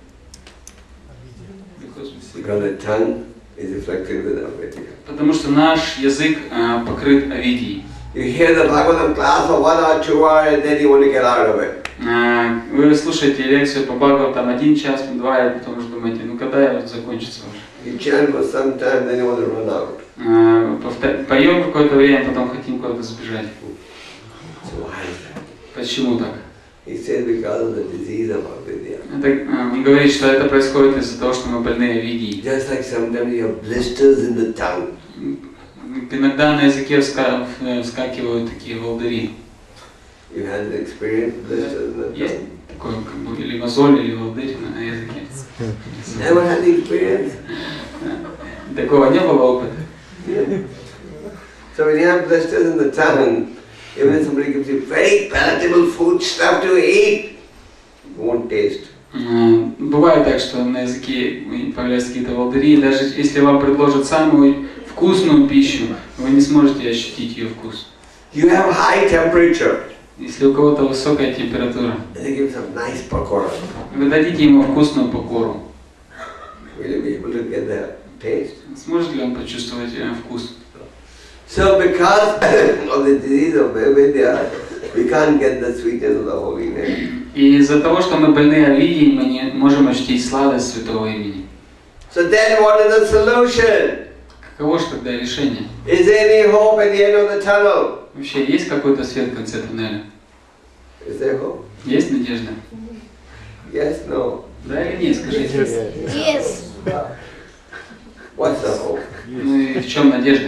Because the tongue is afflicted with avidya. Потому что наш язык э, покрыт авидией. You hear the Bhagavatam class for one or two hours and then you want to get out of it. Э, вы слушаете лекцию по Бхагаватам один час, два, и потом уже думаете, ну когда это закончится уже? You chant for some time, then you want to run out. Э, повтор... Поем какое-то время, потом хотим куда-то сбежать. So why is that? Почему так? He says because of the disease of avidya. Это, э, он говорит, что это происходит из-за того, что мы больны авидией. Just like sometimes you have blisters in the tongue. Иногда на языке вска... вскакивают такие волдыри. You had the experience of blisters in the Есть tongue. такое, как бы, или мозоль, или волдырь на языке. Never had the experience. Такого не было опыта. Yeah. So when you have blisters in the tongue, even if somebody gives you very palatable food stuff to eat, you won't taste. Бывает так, что на языке появляются какие-то волдыри, и даже если вам предложат самую вкусную пищу, вы не сможете ощутить ее вкус. You have high temperature. Если у кого-то высокая температура, They give some nice pakora. вы дадите ему вкусную покору. Will you be able to get the taste? Сможет ли он почувствовать э, вкус? So because of the disease of avidya, we can't get the sweetness of the holy name. И из-за того, что мы больны авидией, мы не можем ощутить сладость святого имени. So then what is the solution? Каково же тогда решение? Is there any hope at the end of the tunnel? Вообще есть какой-то свет в конце туннеля? Is there hope? Есть надежда? Yes, no. Да или нет, скажите. Yes. What's the hope? Ну и в чем надежда?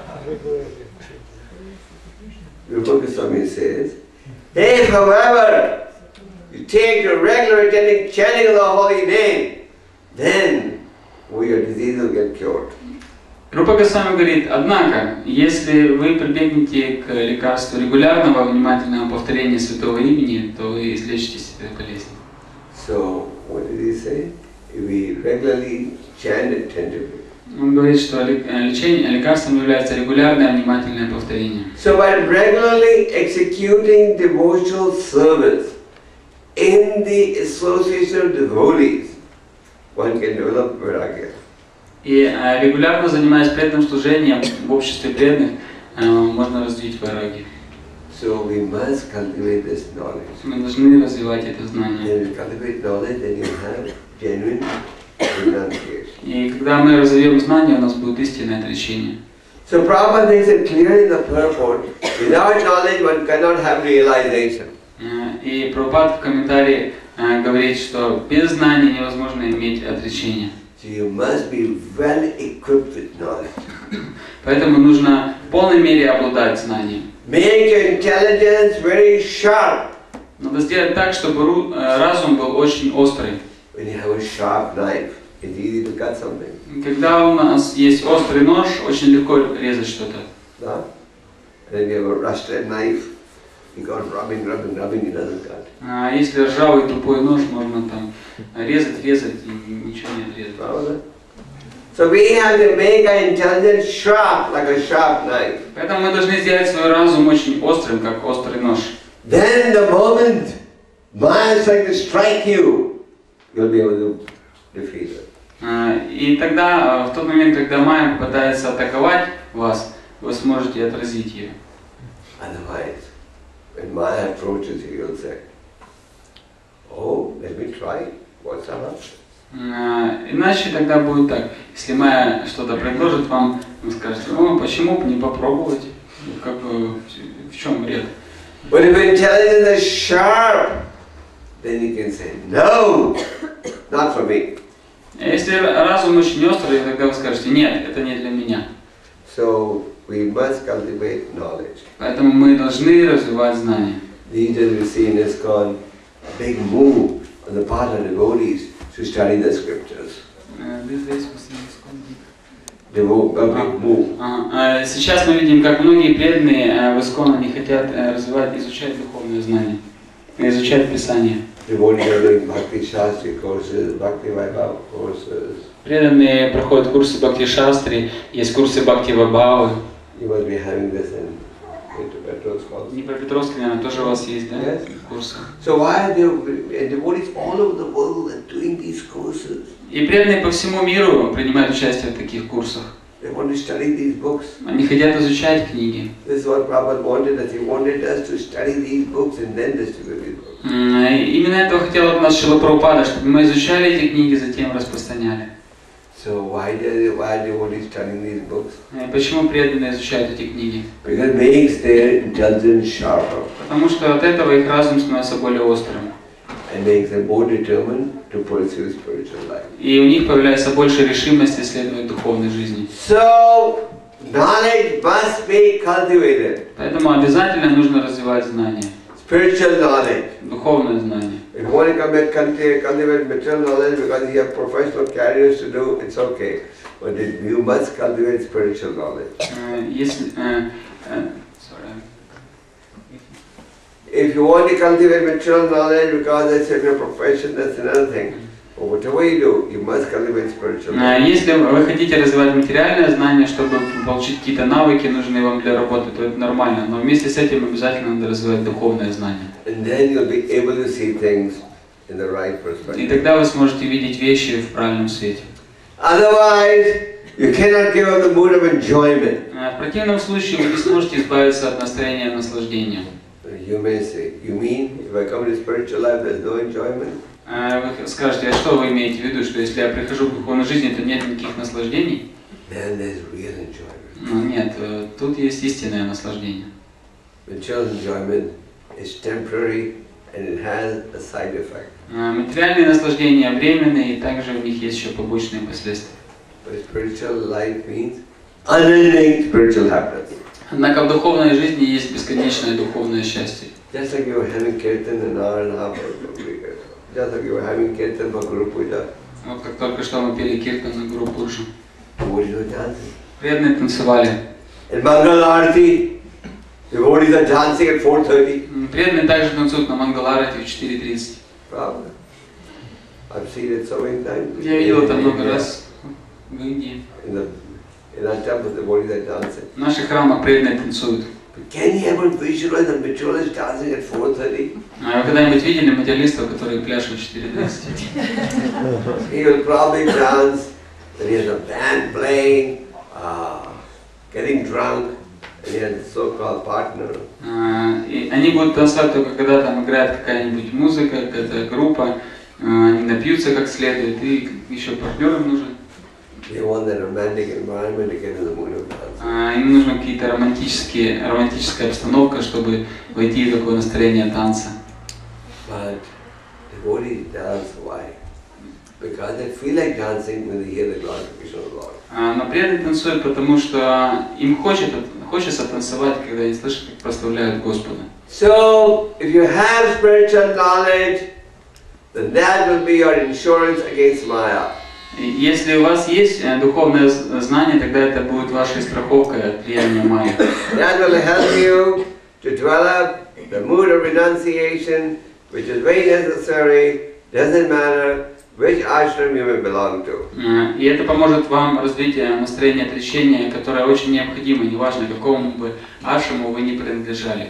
Rupa Goswami says, if however you take your regular attending chanting of the holy name, then all your disease will get cured. Рупа Госвами говорит, однако, если вы прибегнете к лекарству регулярного внимательного повторения святого имени, то вы излечитесь от этой болезни. So, what did he say? If we regularly chant attentively. Он говорит, что лечение, лекарством является регулярное внимательное повторение. So by regularly executing devotional service in the association of devotees, one can develop vairagya. И регулярно занимаясь преданным служением в обществе преданных, можно развить вайрагью. So we must cultivate this knowledge. Мы должны развивать это знание. When you cultivate knowledge, then you have genuine renunciation. И когда мы развьем знание, у нас будет истинное отречение. So Prabhupada makes it clear in the purport, without knowledge one cannot have realization. И Прабхупад в комментарии говорит, что без знания невозможно иметь отречение. So you must be well equipped with knowledge. Поэтому нужно в полной мере обладать знанием. Make your intelligence very sharp. Надо сделать так, чтобы разум был очень острый. When you have a sharp knife, it's easy to cut something. Когда у нас есть острый нож, очень легко резать что-то. No? And then you have a rusted knife, you go rubbing, rubbing, rubbing, it doesn't cut. А если ржавый тупой нож, можно там резать, резать и ничего не отрезать. So we have to make our intelligence sharp, like a sharp knife. Поэтому мы должны сделать свой разум очень острым, как острый нож. Then the moment Maya is trying to strike you, you'll be able to defeat it. И тогда, в тот момент, когда Майя попытается атаковать вас, вы сможете отразить ее. Otherwise, when Maya approaches you, you'll say, "Oh, let me try. What's the answer?" Иначе тогда будет так. Если Майя что-то предложит вам, вы скажете: "О, почему бы не попробовать? Как бы, в чем вред?" But if intelligence is sharp, then you can say, "No, not for me." Если разум очень острый, тогда вы скажете: "Нет, это не для меня." So we must cultivate knowledge. Поэтому мы должны развивать знания. These days we see in ISKCON a big move on the part of devotees to study the scriptures. Devo- a big move. А, сейчас мы видим, как многие преданные в ISKCON не хотят развивать, изучать духовные знания, изучать Писание. Devotees are doing Bhakti Shastri courses, Bhakti Vaibhava courses. Преданные проходят курсы Бхакти Шастри, есть курсы Бхакти Вайбхавы. You must be having this in, in Petrovsk also. Днепропетровске, наверное, тоже у вас есть, да, Yes. курсы? So why are there devotees all over the world are doing these courses? И преданные по всему миру принимают участие в таких курсах. They want to study these books. Они хотят изучать книги. This is what Prabhupada wanted, that he wanted us to study these books and then distribute these books. Именно этого хотел от нас Шрила Прабхупада, чтобы мы изучали эти книги, затем распространяли. So why do why are devotees studying these books? Почему преданные изучают эти книги? Because it makes their intelligence sharper Потому что от этого их разум становится более острым. and makes them more determined to pursue spiritual life. И у них появляется больше решимости исследовать духовной жизни. So knowledge must be cultivated. Поэтому обязательно нужно развивать знания, Spiritual knowledge. духовное знание. If you want to cultivate, cultivate, cultivate material knowledge because you have professional careers to do, it's okay. But it, you must cultivate spiritual knowledge. Если, э, э, sorry. If you want to cultivate material knowledge because that's your profession, that's another thing. But whatever you do, you must cultivate spiritual knowledge. Если вы хотите развивать материальное знание, чтобы получить какие-то навыки, нужные вам для работы, то это нормально. Но вместе с этим обязательно надо развивать духовное знание. And then you'll be able to see things in the right И perspective. тогда вы сможете видеть вещи в правильном свете. Otherwise, you cannot give up the mood of enjoyment. В противном случае вы не сможете избавиться от настроения наслаждения. You may say, you mean if I come to spiritual life, there's no enjoyment? Вы скажете: а что вы имеете в виду, что если я прихожу к духовной жизни, то нет никаких наслаждений? Then there's real enjoyment. Ну нет, тут есть истинное наслаждение. Material enjoyment is temporary and it has a side effect. Материальные наслаждения временные, и также у них есть еще побочные последствия. But spiritual life means unending spiritual happiness. Однако в духовной жизни есть бесконечное духовное счастье. Just like you were having kirtan an hour and a half ago. Just like you were having kirtan for Guru Puja. Вот как только что мы пели киртан на Гуру Пуджу. Devotees were dancing. Преданные танцевали. In Mangal Arati, devotees are dancing at four thirty. Преданные также танцуют на Мангаларате в четыре тридцать. Probably. I've seen it so many times. Я видел это много раз в Индии. In the in our temple, the devotees are dancing. В наших храмах преданные танцуют. But can you ever visualize the materialist dancing at four thirty? А вы когда-нибудь видели материалистов, которые пляшут в четыре тридцать? He will probably dance, then he has a band playing, uh, getting drunk, and he has a so-called partner. А, и они будут танцевать только когда там играет какая-нибудь музыка, какая-то группа, а, они напьются как следует, и еще партнер им нужен. They want that romantic environment to get in the mood of dance. А, им нужна какие-то романтические, романтическая обстановка, чтобы войти в такое настроение танца. But devotees dance, why? Because they feel like dancing when they hear the glorification of the Lord. А, но преданные танцуют, потому что им хочет, хочется танцевать, когда они слышат, как прославляют Господа. So, if you have spiritual knowledge, then that will be your insurance against Maya. И если у вас есть э, духовное з- знание, тогда это будет вашей страховкой от влияния майя. That will help you to develop the mood of renunciation, which is very necessary. Doesn't matter which ashram you may belong to. Э, И это поможет вам развить э, настроение отречения, которое очень необходимо, неважно, какому бы ашраму вы не принадлежали.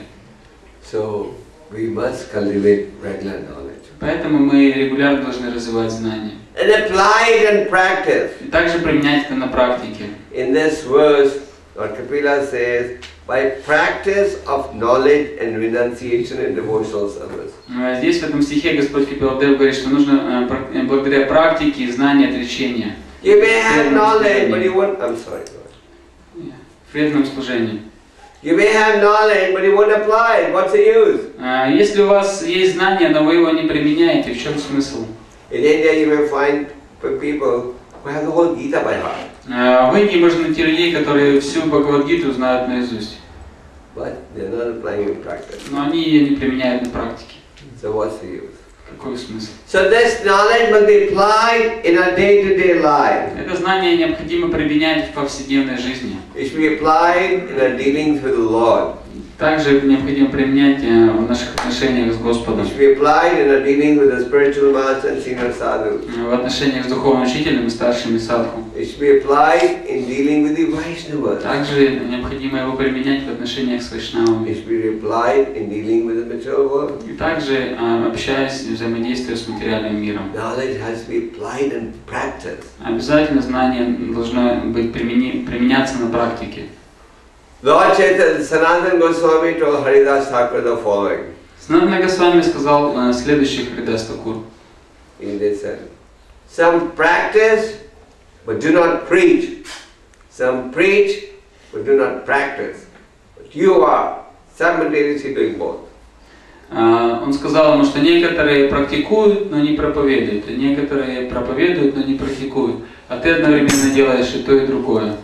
So, we must cultivate regular knowledge. Поэтому мы регулярно должны развивать знания. And apply it and practice. И также применять это на практике. In this verse, Lord Kapila says, by practice of knowledge and renunciation in devotional service. Э, Здесь, в этом стихе, Господь Капиладев говорит, что нужно э, прак- э, благодаря практике и знанию отречения, You may have knowledge, but you won't, I'm sorry, go ahead. в преданном служении. You may have knowledge, but you won't apply it. What's the use? Э, Если у вас есть знание, но вы его не применяете, в чем смысл? In India, you may find people who have the whole Gita by heart, Э, В Индии можно найти людей, которые всю Бхагавад-гиту знают наизусть, but they're not applying it in practice. но они ее не применяют на практике. So what's the use? Какой смысл? So this knowledge must be applied in our day-to-day life. Это знание необходимо применять в повседневной жизни. It should be applied in our dealings with the Lord. Также необходимо применять э, в наших отношениях с Господом, It should be applied in our dealings with the spiritual master and senior sadhus. э, в отношениях с духовным учителем и старшими садху. It should be applied in dealing with the Vaishnavas. Также необходимо его применять в отношениях с It вайшнавами. should be applied in dealing with the material world. И также э, общаясь, взаимодействуя с материальным миром. Knowledge has to be applied and practiced. Обязательно знание должно быть примени- применяться на практике. Lord Chaitanya Sanatana Goswami told Haridas Thakur the following. Санатана Госвами сказал э, следующий Харидас Такур. He they said, some practice but do not preach. Some preach but do not practice. But you are simultaneously doing both. Э, Он сказал ему, что некоторые практикуют, но не проповедуют, и некоторые проповедуют, но не практикуют. А ты одновременно делаешь и то, и другое.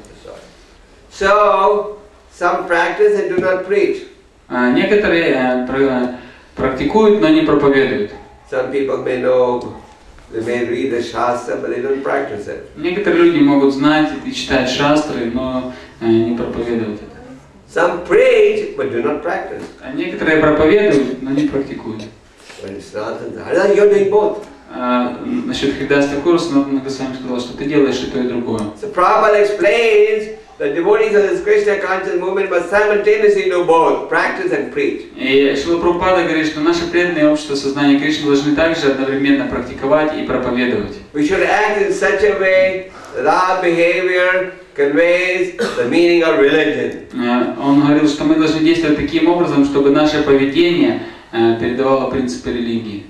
So, some practice and do not preach. А некоторые э, пра- практикуют, но не проповедуют. Some people may know, they may read the Shastra, but they don't practice it. Некоторые люди могут знать и читать шастры, но э, не проповедуют это. Some preach, but do not practice. А некоторые проповедуют, но не практикуют. When it's not, you're doing both. А, насчет Харидас Такура Санатана Госвами сказал, что ты делаешь и то, и другое. So Prabhupada explains that devotees of this Krishna conscious movement must simultaneously do both, practice and preach. И Шрила Прабхупада говорит, что наши преданные общества сознания Кришны должны также одновременно практиковать и проповедовать. We should act in such a way that our behavior conveys the meaning of religion. Э, Он говорил, что мы должны действовать таким образом, чтобы наше поведение э, передавало принципы религии.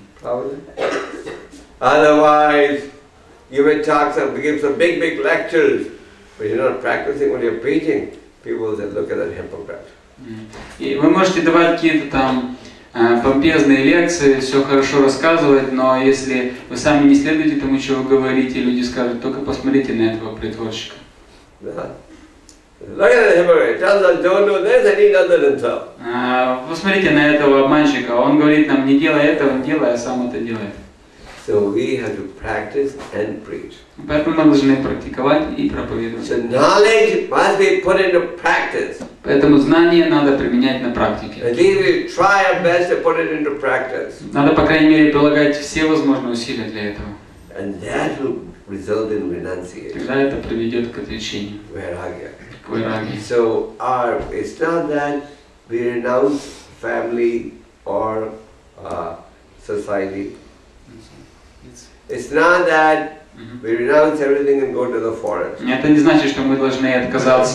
Otherwise, you may talk some, give some big, big lectures, but you're not practicing what you're preaching. People will say, look at that hypocrite. И вы можете давать какие-то там э, помпезные лекции, все хорошо рассказывать, но если вы сами не следуете тому, что вы говорите, люди скажут, только посмотрите на этого притворщика. Yeah. Look at that hypocrite. Tells us don't do this and he does it himself. Э, Посмотрите на этого обманщика, он говорит нам, не делай этого, делай, а сам это делает. So we have to practice and preach. Поэтому мы должны практиковать и проповедовать. So knowledge must be put into practice. Поэтому знание надо применять на практике. At least we try our best to put it into practice. Надо, по крайней мере, прилагать все возможные усилия для этого. And that will result in renunciation, Тогда это приведет к отречению, vairagya. к вайраги. So our, it's not that we renounce family or uh, society. It's not that we renounce everything and go to the forest. Это не значит, что мы должны отказаться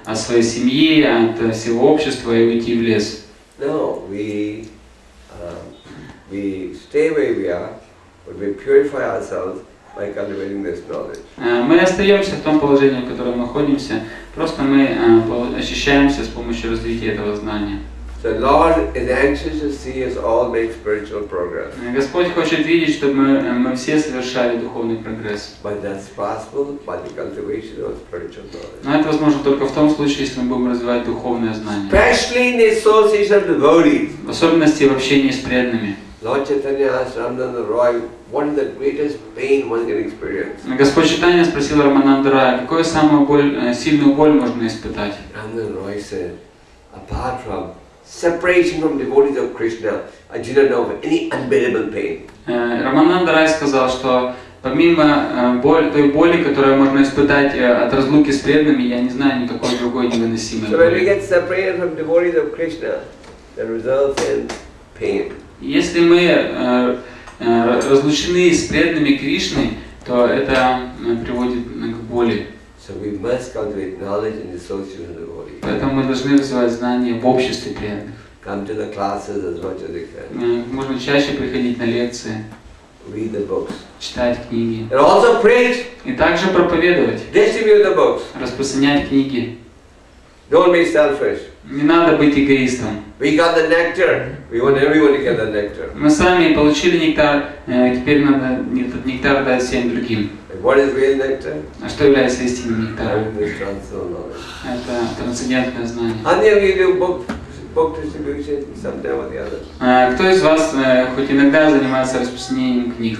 от своей семьи, от всего общества и уйти в лес. No, we, um, we stay where we are, but we purify ourselves by cultivating this knowledge. Мы остаемся в том положении, в котором находимся, просто мы очищаемся с помощью развития этого знания. So Lord is anxious to see us all make spiritual progress. Господь хочет видеть, чтобы мы, мы все совершали духовный прогресс. But that's possible by the cultivation of spiritual knowledge. Но это возможно только в том случае, если мы будем развивать духовное знание. Especially in the association of devotees. В особенности в общении с преданными. Lord Chaitanya asked Ramananda Roy, what is the greatest pain one can experience? Господь Чайтанья спросил Рамананда Рая, какую самую боль, сильную боль можно испытать? Ramananda Roy said, apart from separation from devotees of Krishna, I do not know of any unbearable pain. Рамананда Рай сказал, что помимо боль, той боли, которую можно испытать от разлуки с преданными, я не знаю никакой другой невыносимой So when we боли. get separated from devotees of Krishna, that results in pain. Если мы э, э, разлучены с преданными Кришны, то это э, приводит к боли. So we must cultivate knowledge in the association of devotees. Поэтому мы должны развивать знания в обществе преданных. Come to the classes as much as they can. Э, Можно чаще приходить на лекции, Read the books. читать книги. And also preach. И также проповедовать, Distribute the books. распространять книги. Don't be selfish. Не надо быть эгоистом. We got the nectar. We want everyone to get the nectar. Мы сами получили нектар, э, теперь надо этот нектар дать всем другим. And what is real nectar? А что является истинным нектаром? Having this transcendental knowledge. Это трансцендентное знание. And then we do book, book distribution sometime or the other. А кто из вас э, хоть иногда занимается распространением книг?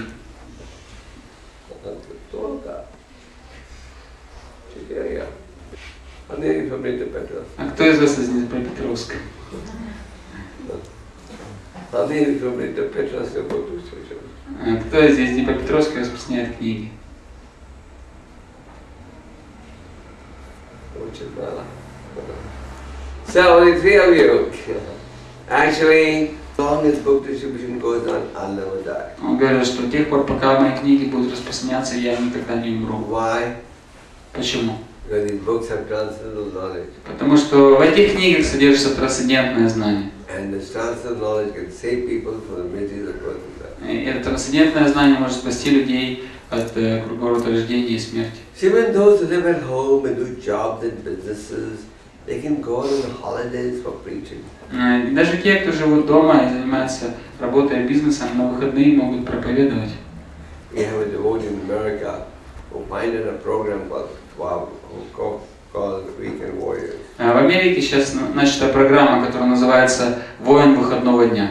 Только. Чикерия. And then from Nitya Petra. А кто из вас из Днепропетровска? And then from Nitya Petra, so book distribution. А кто здесь из Днепропетровска распространяет книги? Which is Mala. So only three of you. Actually, as long as book distribution goes on, I'll never die. Он говорит, что до тех пор, пока мои книги будут распространяться, я никогда не умру. Why? Почему? Because these books have transcendental knowledge. Потому что в этих книгах содержится трансцендентное знание. And this transcendental knowledge can save people from the miseries of birth and death. И это трансцендентное знание может спасти людей от э, круговорота рождения и смерти. See, even those who live at home and do jobs and businesses, they can go on holidays for preaching. Э, И даже те, кто живут дома и занимаются работой и бизнесом, на выходные могут проповедовать. We have a devotee in America who minded a program called Wow, called, called Weekend Warriors. А В Америке сейчас на- начата программа, которая называется «Воин выходного дня».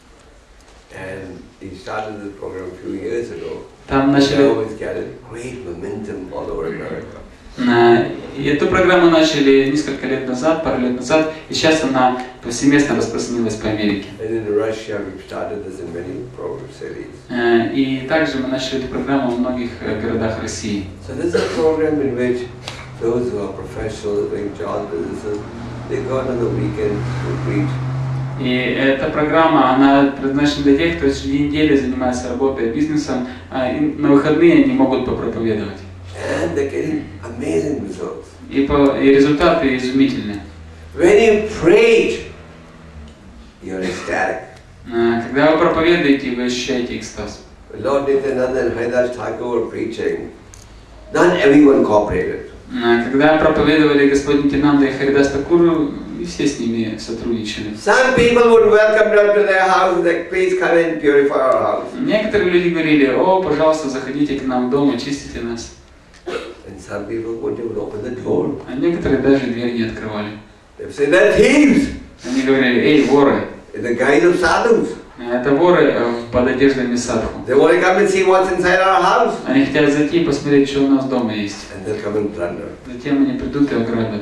And he started this program a few years ago. Там Now начали, it's gathered great momentum all over America. э, и эту программу начали несколько лет назад, пару лет назад, и сейчас она повсеместно распространилась по Америке. And in Russia, we've started this in many program cities. Э, И также мы начали эту программу в многих э, городах России. So this is a program in which those who are professionals doing job businesses, they go on the weekend to preach. И эта программа, она предназначена для тех, кто среди недели занимается работой и бизнесом, а и на выходные они могут попроповедовать. And they're getting amazing results. И, по, и результаты изумительные. When you preach, you're ecstatic. Э, Когда вы проповедуете, вы ощущаете экстаз. When Lord Nityananda and Haridas Thakur were preaching, not everyone cooperated. Э, Когда проповедовали Господь Нитянанда и Харидас Такуру, и все с ними сотрудничали. Some people would welcome them to their house and like, please come and purify our house. Некоторые люди говорили: о, пожалуйста, заходите к нам в дом, очистите нас. And some people wouldn't even open the door. А некоторые даже дверь не открывали. They would say, they're thieves Они говорили: эй, воры! in the guise of sadhus. Это воры э, под одеждами садху. They want to come and see what's inside our house. Они хотят зайти и посмотреть, что у нас дома есть. And they'll come and plunder. Затем они придут и ограбят.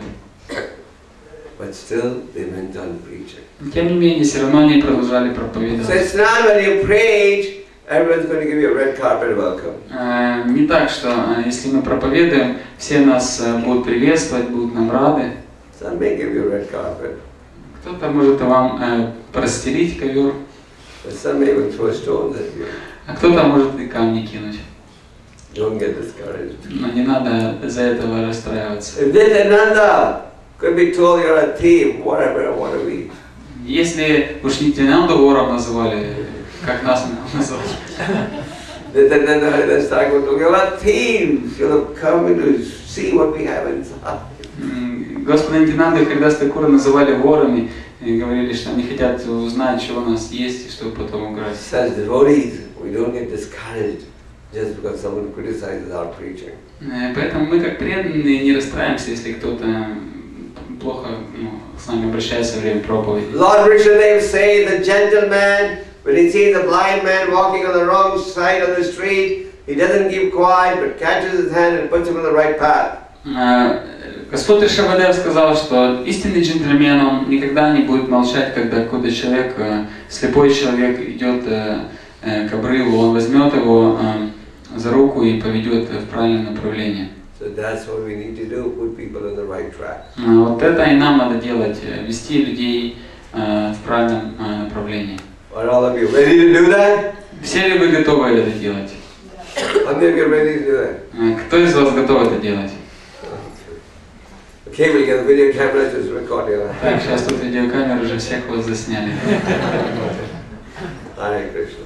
But still, they went on preaching. Тем не менее, все равно они продолжали So проповедовать. it's not when you preach, everyone's going to give you a red carpet welcome. Э, Не так, что э, если мы проповедуем, все нас э, будут приветствовать, будут нам рады. Some may give you a red carpet, Кто-то может вам э, простелить ковер, but some may even throw stones at you. а кто-то может и камни кинуть. Don't get discouraged. Но не надо из-за этого расстраиваться. If Nityananda Could be told you're a thief, whatever, what are we? Если уж не Нитянанду вором называли, как нас называли. Then, then, then Haridas Thakur told you are thieves. You have come to see what we have inside. Господа Нитянанду и Харидас Такура называли ворами и говорили, что они хотят узнать, что у нас есть, и чтобы потом играть. Such devotees, we don't get discouraged just because someone criticizes our preaching. Поэтому мы как преданные не расстраиваемся, если кто-то плохо ну, с нами обращается во время проповеди. Lord Rishadev say the gentleman, when he sees a blind man walking on the wrong side of the street, he doesn't keep quiet but catches his hand and puts him on the right path. Господь Ришабадев сказал, что истинный джентльмен, он никогда не будет молчать, когда какой-то человек, слепой человек идет к обрыву, он возьмет его за руку и поведет в правильное направление. So that's what we need to do, put people on the right track. Вот это и нам надо делать, вести людей в правильном направлении. Are all of you ready to do that? Все ли вы готовы это делать? How many of you are ready to do that? Кто из вас готов это делать? Okay, we'll get the video camera to record you. Так, сейчас тут видеокамеры уже всех вас засняли. Hare Krishna.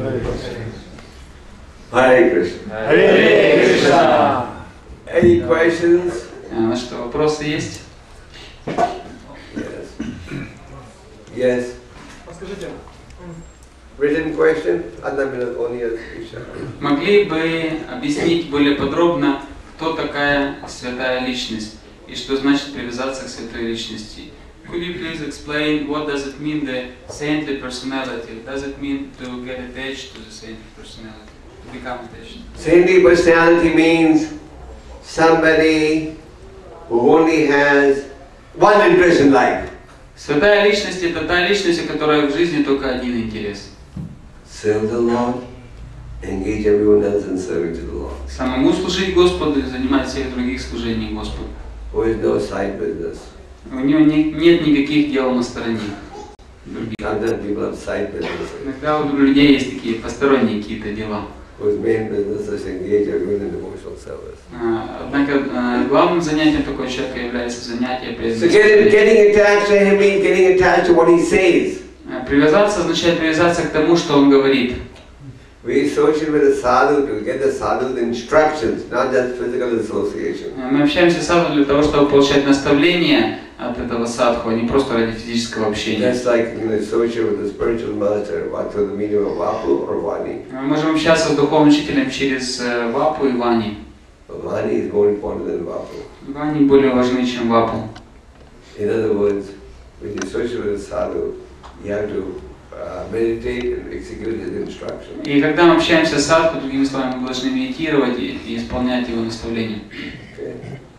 Hare Krishna. Hare Krishna. Any questions? Ну что, вопросы есть? Yes. Yes. Подскажите. Written question? Одна минута, он есть еще. Могли бы объяснить более подробно, кто такая святая личность и что значит привязаться к святой личности? Could you please explain what does it mean the saintly personality? Does it mean to get attached to the saintly personality? To become attached? Saintly personality means somebody who only has one interest in life. Святая личность — это та личность, у которой в жизни только один интерес. Serve the Lord, engage everyone else in serving to the Lord. Самому служить Господу и занимать всех других служений Господу. Who is no side business. У него не, нет никаких дел на стороне других. Sometimes people have side businesses. Иногда у людей есть такие посторонние какие-то дела. Whose main business is to engage everyone in devotional service. Однако главным занятием такого человека является занятие So getting, преданности. getting attached to him means getting attached to what he says. Привязаться означает привязаться к тому, что он говорит. We associate with the sadhu to get the sadhu's instructions, not just physical association. Мы общаемся с садху для того, чтобы получать наставления от этого садху, а не просто ради физического общения. Just like you know, associate with the spiritual master, what through the medium of Vapu or Vani. Мы можем общаться с духовным учителем через Вапу и Вани. Vani is more important than Vapu. Вани более важны, чем Вапу. In other words, when you associate with the sadhu, you have to uh, meditate and execute his instructions. И когда мы общаемся с садху, другими словами, мы должны медитировать и, и исполнять его наставления. Okay.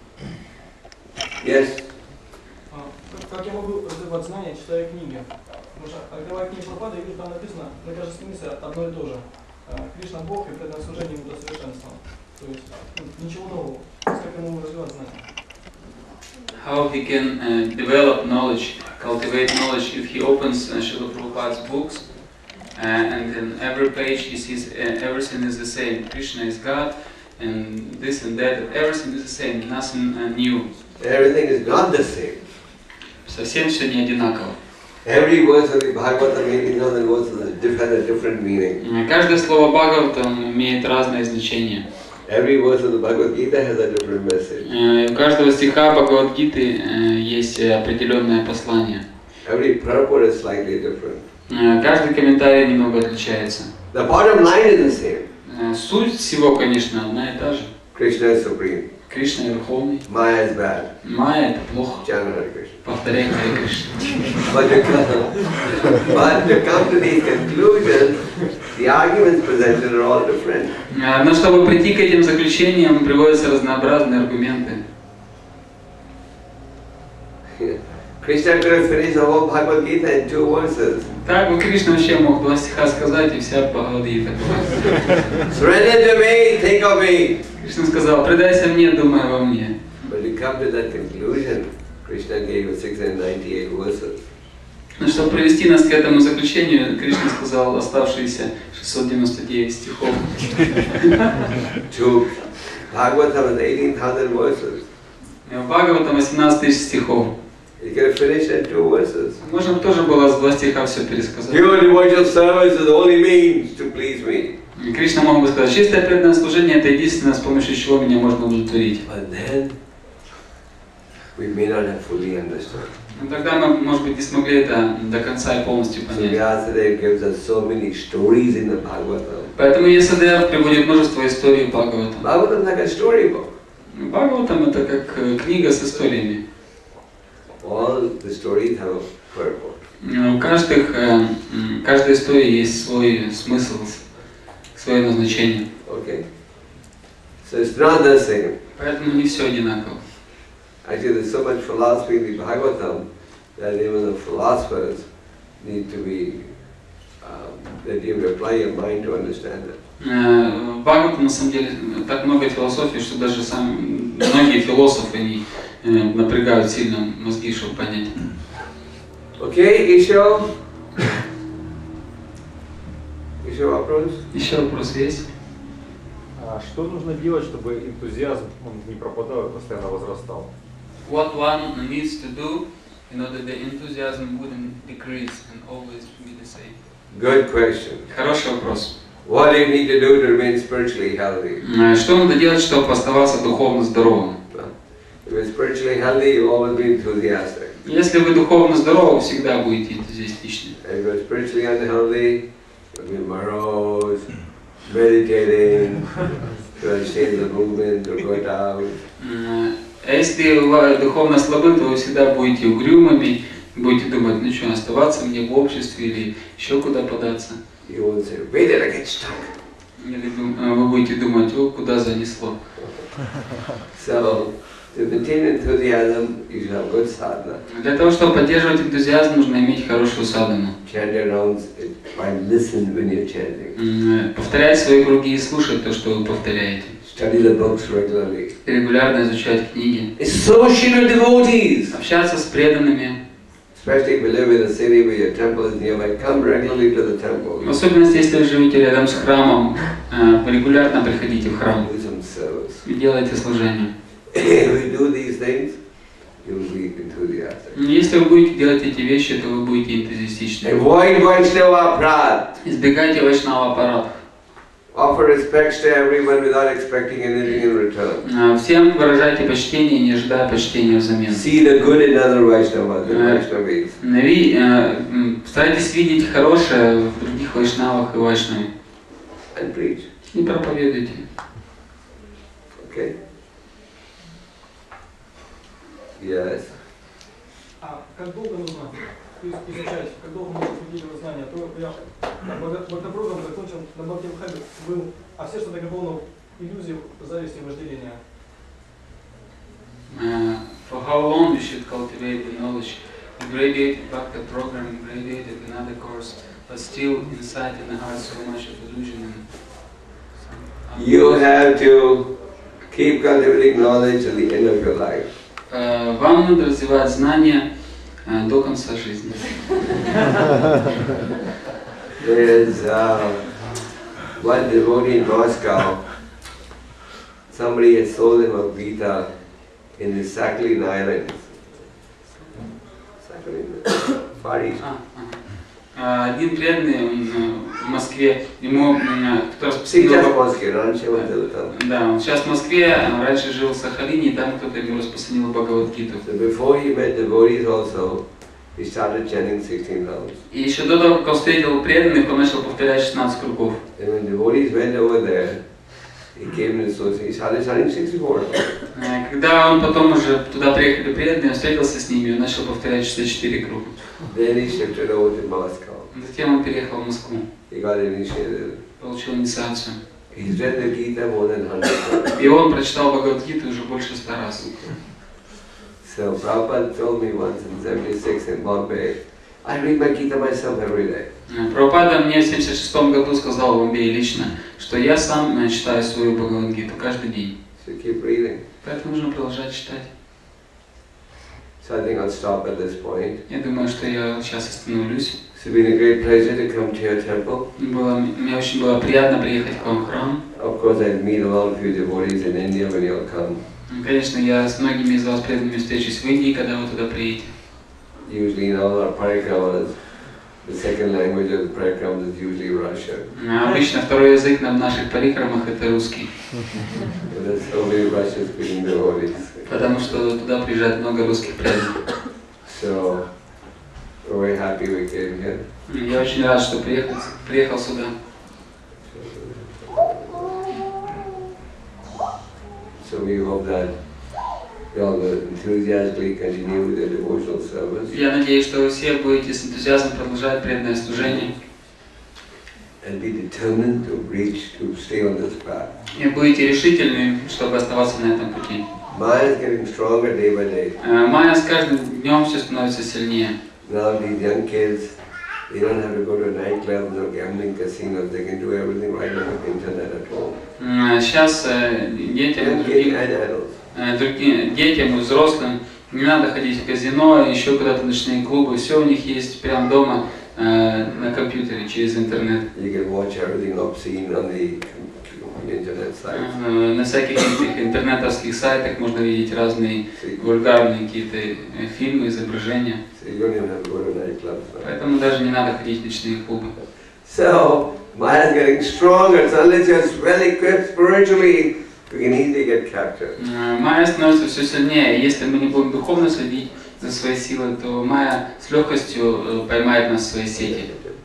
Yes. Как, как я могу развивать знания, читая книги? Потому что, открывая книги Прабхупады, я вижу, там написано, на каждой странице одно и то же. Кришна Бог и преданное служение ему до совершенства. То есть ничего нового. Как я могу развивать знания? How he can uh, develop knowledge, cultivate knowledge if he opens uh, Srila Prabhupada's books uh, and in every page he sees uh, everything is the same. Krishna is God and this and that, everything is the same, nothing uh, new. Everything is not the same. Совсем все не одинаково. Every verse of the Bhagavatam, eighteen thousand verses, has a different meaning. Каждое слово Бхагаватам имеет разное значение. Every verse of the Bhagavad Gita has a different message. У каждого стиха Бхагавад-гиты есть определенное послание. Every purport is slightly different. Каждый комментарий немного отличается. The bottom line is the same. Суть всего, конечно, одна и та же. Krishna is supreme. Кришна Верховный. Maya is bad. Майя — это плохо. Chant Hare Krishna. Повторяй Харе Кришна. But to come, but to come to these conclusions, the arguments presented are all different. Но чтобы прийти к этим заключениям, приводятся разнообразные аргументы. Krishna could have finished the whole Bhagavad Gita in two verses. Так бы Кришна вообще мог два стиха сказать, и вся Бхагавад-гита. Surrender to me, think of me. Кришна сказал: предайся мне, думай обо мне. But to come to that conclusion, Krishna gave us six hundred ninety-eight verses. Но чтобы привести нас к этому заключению, Кришна сказал оставшиеся шестьсот девяносто девять стихов. To Bhagavatam is eighteen thousand verses. В Бхагаватам восемнадцать тысяч стихов. You can finish that two verses. Можно бы тоже было с два стиха все пересказать. Your devotional service is the only means to please me. И Кришна мог бы сказать, чистое преданное служение это единственное, с помощью чего меня можно удовлетворить. But then we may not have fully understood. Но тогда мы, может быть, не смогли это до конца и полностью So понять. Vyasadeva gives us so many stories in the Bhagavatam. Поэтому Вьясадева приводит множество историй в Бхагаватам. Bhagavatam is like a storybook. Бхагаватам это как э, книга с историями. All the stories have a purport. У каждых, э, м, каждой истории есть свой смысл, свое назначение. Okay? So it's not the same. Поэтому не все одинаково. Actually, there's so much philosophy in the Bhagavatam that even the philosophers need to be, um, that you have to apply your mind to understand it. Э, В Бхагаватам, на самом деле, так много философии, что даже сам, многие философы они, э, напрягают сильно мозги, чтобы понять. Okay, еще? Еще вопрос? Еще вопрос есть? А что нужно делать, чтобы энтузиазм он не пропадал и постоянно возрастал? What one needs to do in order the enthusiasm wouldn't decrease and always be the same? Good question. Хороший вопрос. What do you need to do to remain spiritually healthy? Э, Что надо делать, чтобы оставаться духовно здоровым? If you're spiritually healthy, you'll always be enthusiastic. Если вы духовно здоровы, вы всегда будете энтузиастичны. If you're spiritually unhealthy, you'll be morose, meditating, trying to stay in the movement or go down. Э, А если вы духовно слабы, то вы всегда будете угрюмыми, будете думать, ну что, оставаться мне в обществе или еще куда податься. You won't say, where did I get stuck? Или дум- э, вы будете думать, о, куда занесло. So, to maintain enthusiasm, you should have good sadhana. Для того, чтобы поддерживать энтузиазм, нужно иметь хорошую садану. Chant your rounds and listen when you're chanting. М, э, Повторять свои круги и слушать то, что вы повторяете. Study the books regularly. Регулярно изучать книги. Associate with devotees. Общаться с преданными. Especially if you live in a city where your temple is nearby, come regularly to the temple. В особенности, если вы живете рядом с храмом, э, регулярно приходите в храм Do some service. и делайте служение. If you do these things, you will be enthusiastic. Если вы будете делать эти вещи, то вы будете энтузиастичны. Avoid Vaishnava Prad. Избегайте вайшнава аппаратов. Offer respects to everyone without expecting anything in return. Э, Всем выражайте почтение, не ожидая почтения взамен. See the good in other Vaishnavas, the Yeah. Vaishnavis. Ви- э, м, Старайтесь видеть хорошее в других вайшнавах и вайшнаве. And preach. И проповедуйте. Okay? Yes. А как долго нужно из- изучать, как долго можно усвоить знания? То я бхактапрудом закончил на Бхакти-Вхабе, был, а все что-то наполнил иллюзий, зависти и вожделения. Uh, for how long you should cultivate the knowledge? You graduated back the program, you graduated another course, but still inside in the heart so much of illusion and some- You have to keep cultivating knowledge till the end of your life. Uh, Вам надо развивать знания uh, до конца жизни. There's uh, one devotee in Moscow. Somebody had sold him a Gita in the Sakhalin Islands. Sakhalin, Far East. А, ага. А, Один преданный он, э, в Москве, ему э, кто-то Сейчас распространил... в Москве, раньше он был там. Да, он сейчас в Москве, а раньше жил в Сахалине, и там кто-то ему распространил Бхагавад-гиту. So before he met devotees also, he started chanting sixteen rounds. И еще до того, как он встретил преданных, он начал повторять шестнадцать кругов. And when devotees went over there, he came in association, he started chanting sixty-four rounds. Э, Когда он потом уже туда приехали преданные, он встретился с ними, он начал повторять шестьдесят четыре круга. Then he shifted over to Moscow. Затем он переехал в Москву, He got initiated. получил инициацию. He's read the Gita more than one hundred times. И он прочитал Бхагавад-гиту уже больше ста раз. So Prabhupada told me once in seventy-six in Bombay, I read my Gita myself every day. Э, Прабхупада мне в семьдесят шестом году сказал в Бомбее лично, что я сам э, читаю свою Бхагавад-гиту каждый день. So keep reading. Поэтому нужно продолжать читать. So I think I'll stop at this point. Я думаю, что я сейчас остановлюсь. It's been a great pleasure to come to your temple. Было, мне очень было приятно приехать к вам в храм. Of course, I'll meet a lot of you devotees in India when you'll come. Конечно, я с многими из вас преданными встречусь в Индии, когда вы туда приедете. Usually in all our parikramas, the second language of the parikramas is usually Russian. Обычно второй язык на наших парикрамах это русский. But there's so many Russian speaking devotees. Потому что туда приезжает много русских преданных. So we're very happy we came here. Я очень рад, что приехал, приехал сюда. So we hope that you all will enthusiastically continue with the devotional service. Я надеюсь, что вы все будете с энтузиазмом продолжать преданное служение. And be determined to reach, to stay on this path. И будете решительны, чтобы оставаться на этом пути. Maya is getting stronger day by day. Майя с каждым днем все становится сильнее. Now these young kids, they don't have to go to nightclubs or gambling casinos. They can do everything right on the internet at home. Сейчас детям, другим, другим, детям и взрослым не надо ходить в казино, еще куда-то в ночные клубы. Все у них есть прямо дома на компьютере через интернет. You can watch everything obscene on the internet sites. На всяких этих интернетовских сайтах можно видеть разные вульгарные какие-то фильмы, изображения. So you don't even have to go to nightclubs. Поэтому даже не надо ходить в ночные клубы. So Maya is getting stronger. So unless you're well equipped spiritually, you can easily get captured. Майя становится все сильнее. Если мы не будем духовно следить за своей силой, то Майя с легкостью поймает нас в свои сети.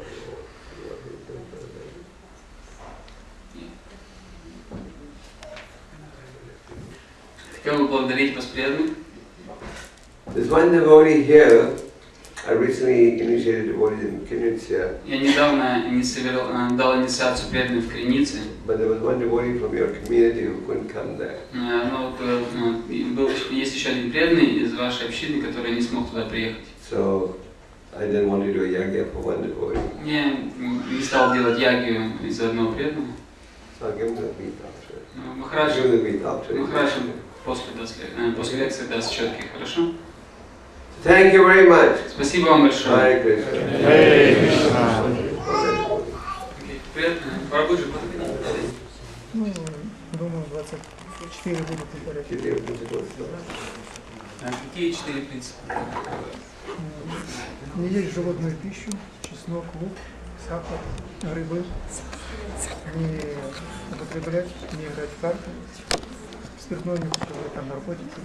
Хотел бы благодарить вас, преданных. There's one devotee here. I recently initiated devotees in Kinritsia. Я недавно инициировал, дал инициацию преданных в Кринице. But there was one devotee from your community who couldn't come there. Но был, есть еще один преданный из вашей общины, который не смог туда приехать. So I didn't want to do a yagya for one devotee. Я не стал делать ягию из-за одного преданного. So I'll give him the beat after. Махарадж, Give him the beat after. Махарадж после, после лекции даст четкий, хорошо? Thank you very much. Спасибо вам большое. Hare Krishna. Hare Krishna. Пора же подходить. Ну, думаю, двадцать четыре будет в порядке. Какие четыре принципа? Не есть животную пищу, чеснок, лук, сахар, грибы. Не употреблять, не играть в карты, спиртное не употреблять, там наркотики.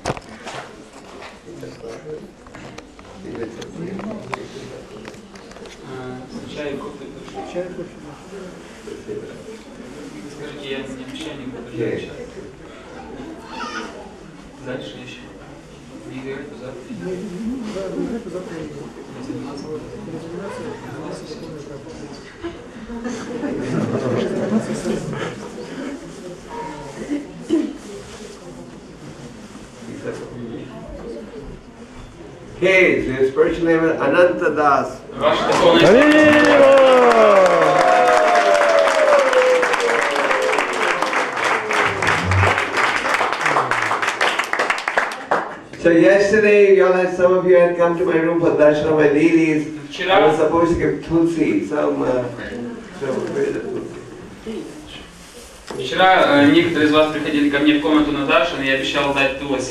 Чай и кофе. Чай, кофе. Скажите, я не обещаю, не буду делать чай. Дальше еще. Не играть по завтра. Да, не играть по завтра. Не заниматься. Не заниматься, заниматься законной работой. Hey, so your spiritual name is Ananta Das. Ваше духовное So yesterday, you all had, some of you had come to my room for darshan of my ladies. I was supposed to give tulsi, some, uh, some where is the tulsi? Вчера э, некоторые из вас приходили ко мне в комнату на даршан, и я обещал дать Туласи.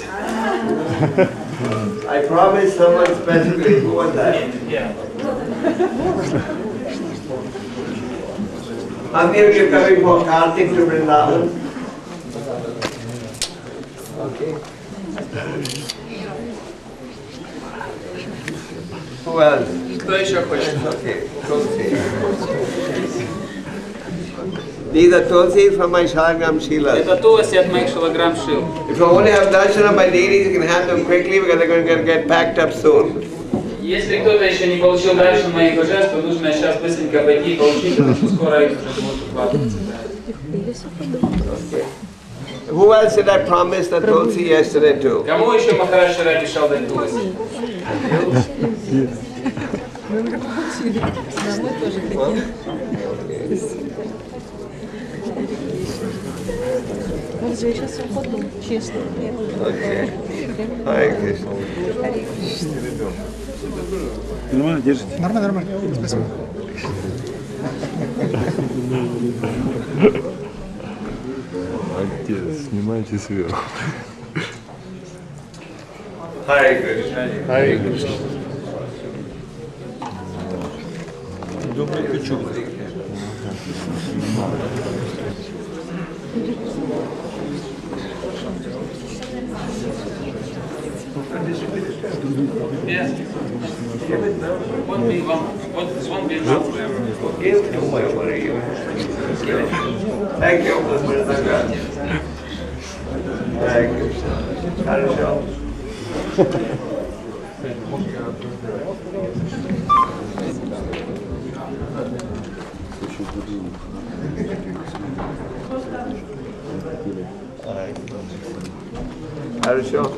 I promised someone specifically. Who was that? Yeah. How many of you coming for Kartik to Vrindavan? Okay. Who else? Кто еще хочет? Okay, Tulsi. These are Tulsi from my Shalagram Shilas. Это Туласи от моих шалограмм шил. If you only have darshan of my ladies, you can have them quickly because they're going to get packed up soon. Если кто-то еще не получил даршан моих божеств, то нужно сейчас быстренько пойти и получить, потому что скоро их уже будут укладываться. Who else did I promise the Tulsi yesterday to? Кому еще Махарадж вчера обещал дать Туласи? Он же сейчас уходил, честно. Okay. Hare Krishna. Нормально держите? Нормально, нормально. Спасибо. Отец, снимайте сверху. Hare Krishna. Hare Krishna. Yes. One big one, one, one big one for everyone. Give to my worry. Thank you. Thank you. Hare Krishna. Хорошо.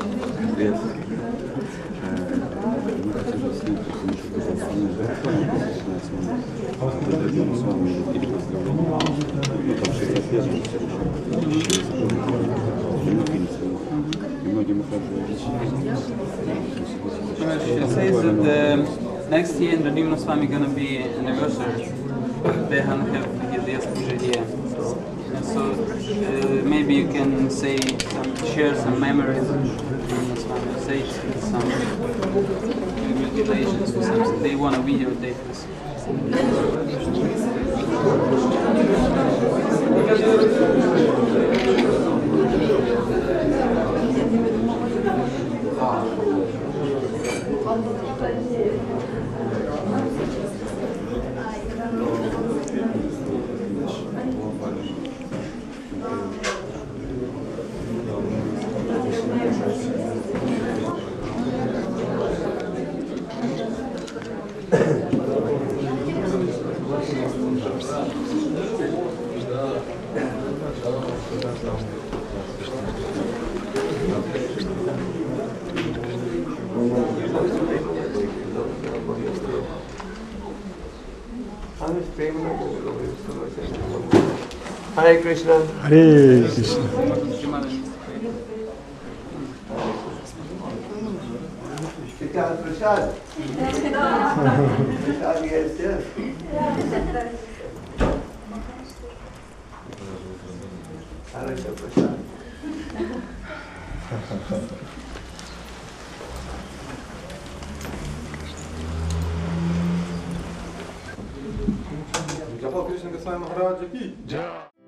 She says that uh, next year in the Dimna Swami gonna be anniversary. They have their here. And so uh, maybe you can say some, share some memories of Dimna Swami, say some congratulations or something. They want to videotape this. Hare Krishna. Hare Krishna. Prasad, Prasad. Prasad, yes, yes. Hare Krishna, Prasad. Japa Krishna Goswami Maharaj ki.